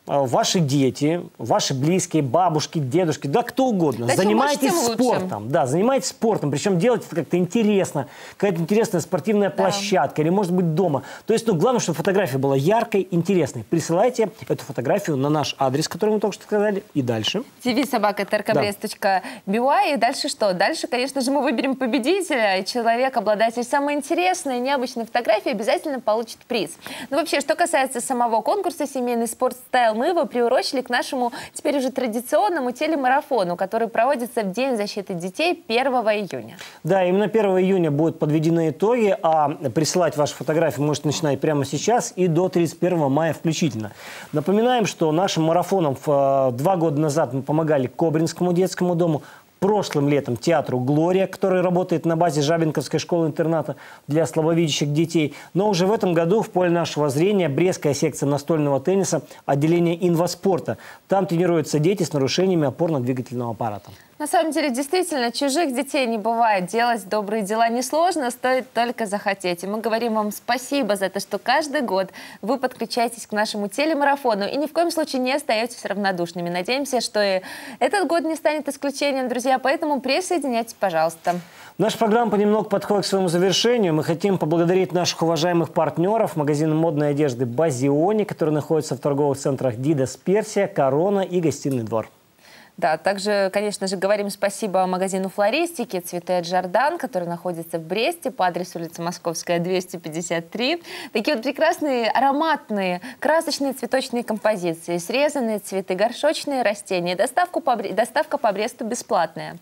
ваши дети, ваши близкие, бабушки, дедушки, да кто угодно, да, занимайтесь можете, спортом. Да, занимайтесь спортом, причем делайте это как-то интересно, какая-то интересная спортивная да. площадка или, может быть, дома. То есть, ну, главное, чтобы фотография была яркой, интересной. Присылайте эту фотографию на наш адрес, который мы только что сказали, и дальше. ти ви собака тэ эр ка брест точка би уай. И дальше что? Дальше, конечно же, мы выберем победителя, и человек, обладатель самой интересной и необычной фотографии, обязательно получит приз. Ну, вообще, что касается самого конкурса «Семейный спорт стайл», мы его приурочили к нашему теперь уже традиционному телемарафону, который проводится в День защиты детей первого июня. Да, именно первого июня будут подведены итоги, а присылать ваши фотографии можете начинать прямо сейчас и до тридцать первого мая включительно. Напоминаем, что нашим марафоном два года назад мы помогали Кобринскому детскому дому, прошлым летом театру «Глория», который работает на базе Жабинковской школы-интерната для слабовидящих детей. Но уже в этом году в поле нашего зрения Брестская секция настольного тенниса, отделение инваспорта. Там тренируются дети с нарушениями опорно-двигательного аппарата. На самом деле, действительно, чужих детей не бывает. Делать добрые дела несложно, стоит только захотеть. И мы говорим вам спасибо за то, что каждый год вы подключаетесь к нашему телемарафону и ни в коем случае не остаетесь равнодушными. Надеемся, что и этот год не станет исключением, друзья, поэтому присоединяйтесь, пожалуйста. Наша программа понемногу подходит к своему завершению. Мы хотим поблагодарить наших уважаемых партнеров, магазина модной одежды «Базиони», который находится в торговых центрах «Дидас Персия», «Корона» и «Гостиный двор». Да, также, конечно же, говорим спасибо магазину флористики «Цветы от Жордан», который находится в Бресте по адресу улица Московская, двести пятьдесят три. Такие вот прекрасные, ароматные, красочные цветочные композиции, срезанные цветы, горшочные растения. Доставку по, доставка по Бресту бесплатная.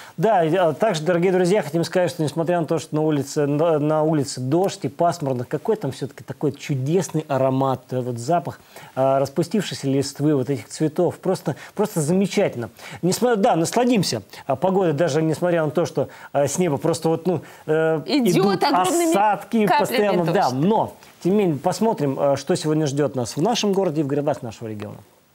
Да, также, дорогие друзья, хотим сказать, что несмотря на то, что на улице, на, на улице дождь и пасмурно, какой там все-таки такой чудесный аромат, вот запах а, распустившейся листвы, вот этих цветов, просто, просто замечательно. Несмотря, да, насладимся а, погодой, даже несмотря на то, что а, с неба просто вот, ну, э, идут осадки постоянно, дождь. Да, но, тем не менее, посмотрим, а, что сегодня ждет нас в нашем городе и в городах нашего региона.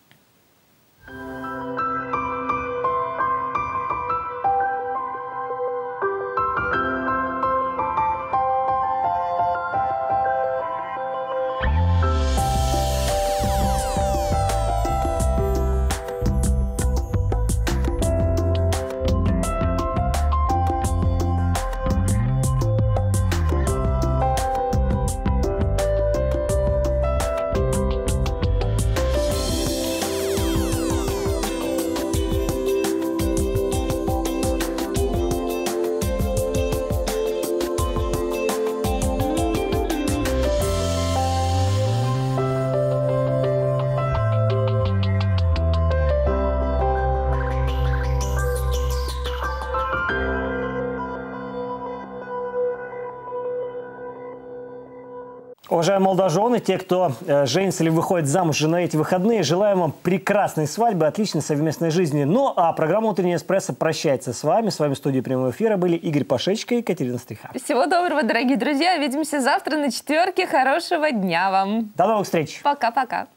Уважаемые молодожены, те, кто э, женится или выходит замуж на эти выходные, желаем вам прекрасной свадьбы, отличной совместной жизни. Ну, а программа «Утренняя эспрессо» прощается с вами. С вами в студии прямого эфира были Игорь Пашечко и Екатерина Стриха. Всего доброго, дорогие друзья. Увидимся завтра на четверке. Хорошего дня вам. До новых встреч. Пока-пока.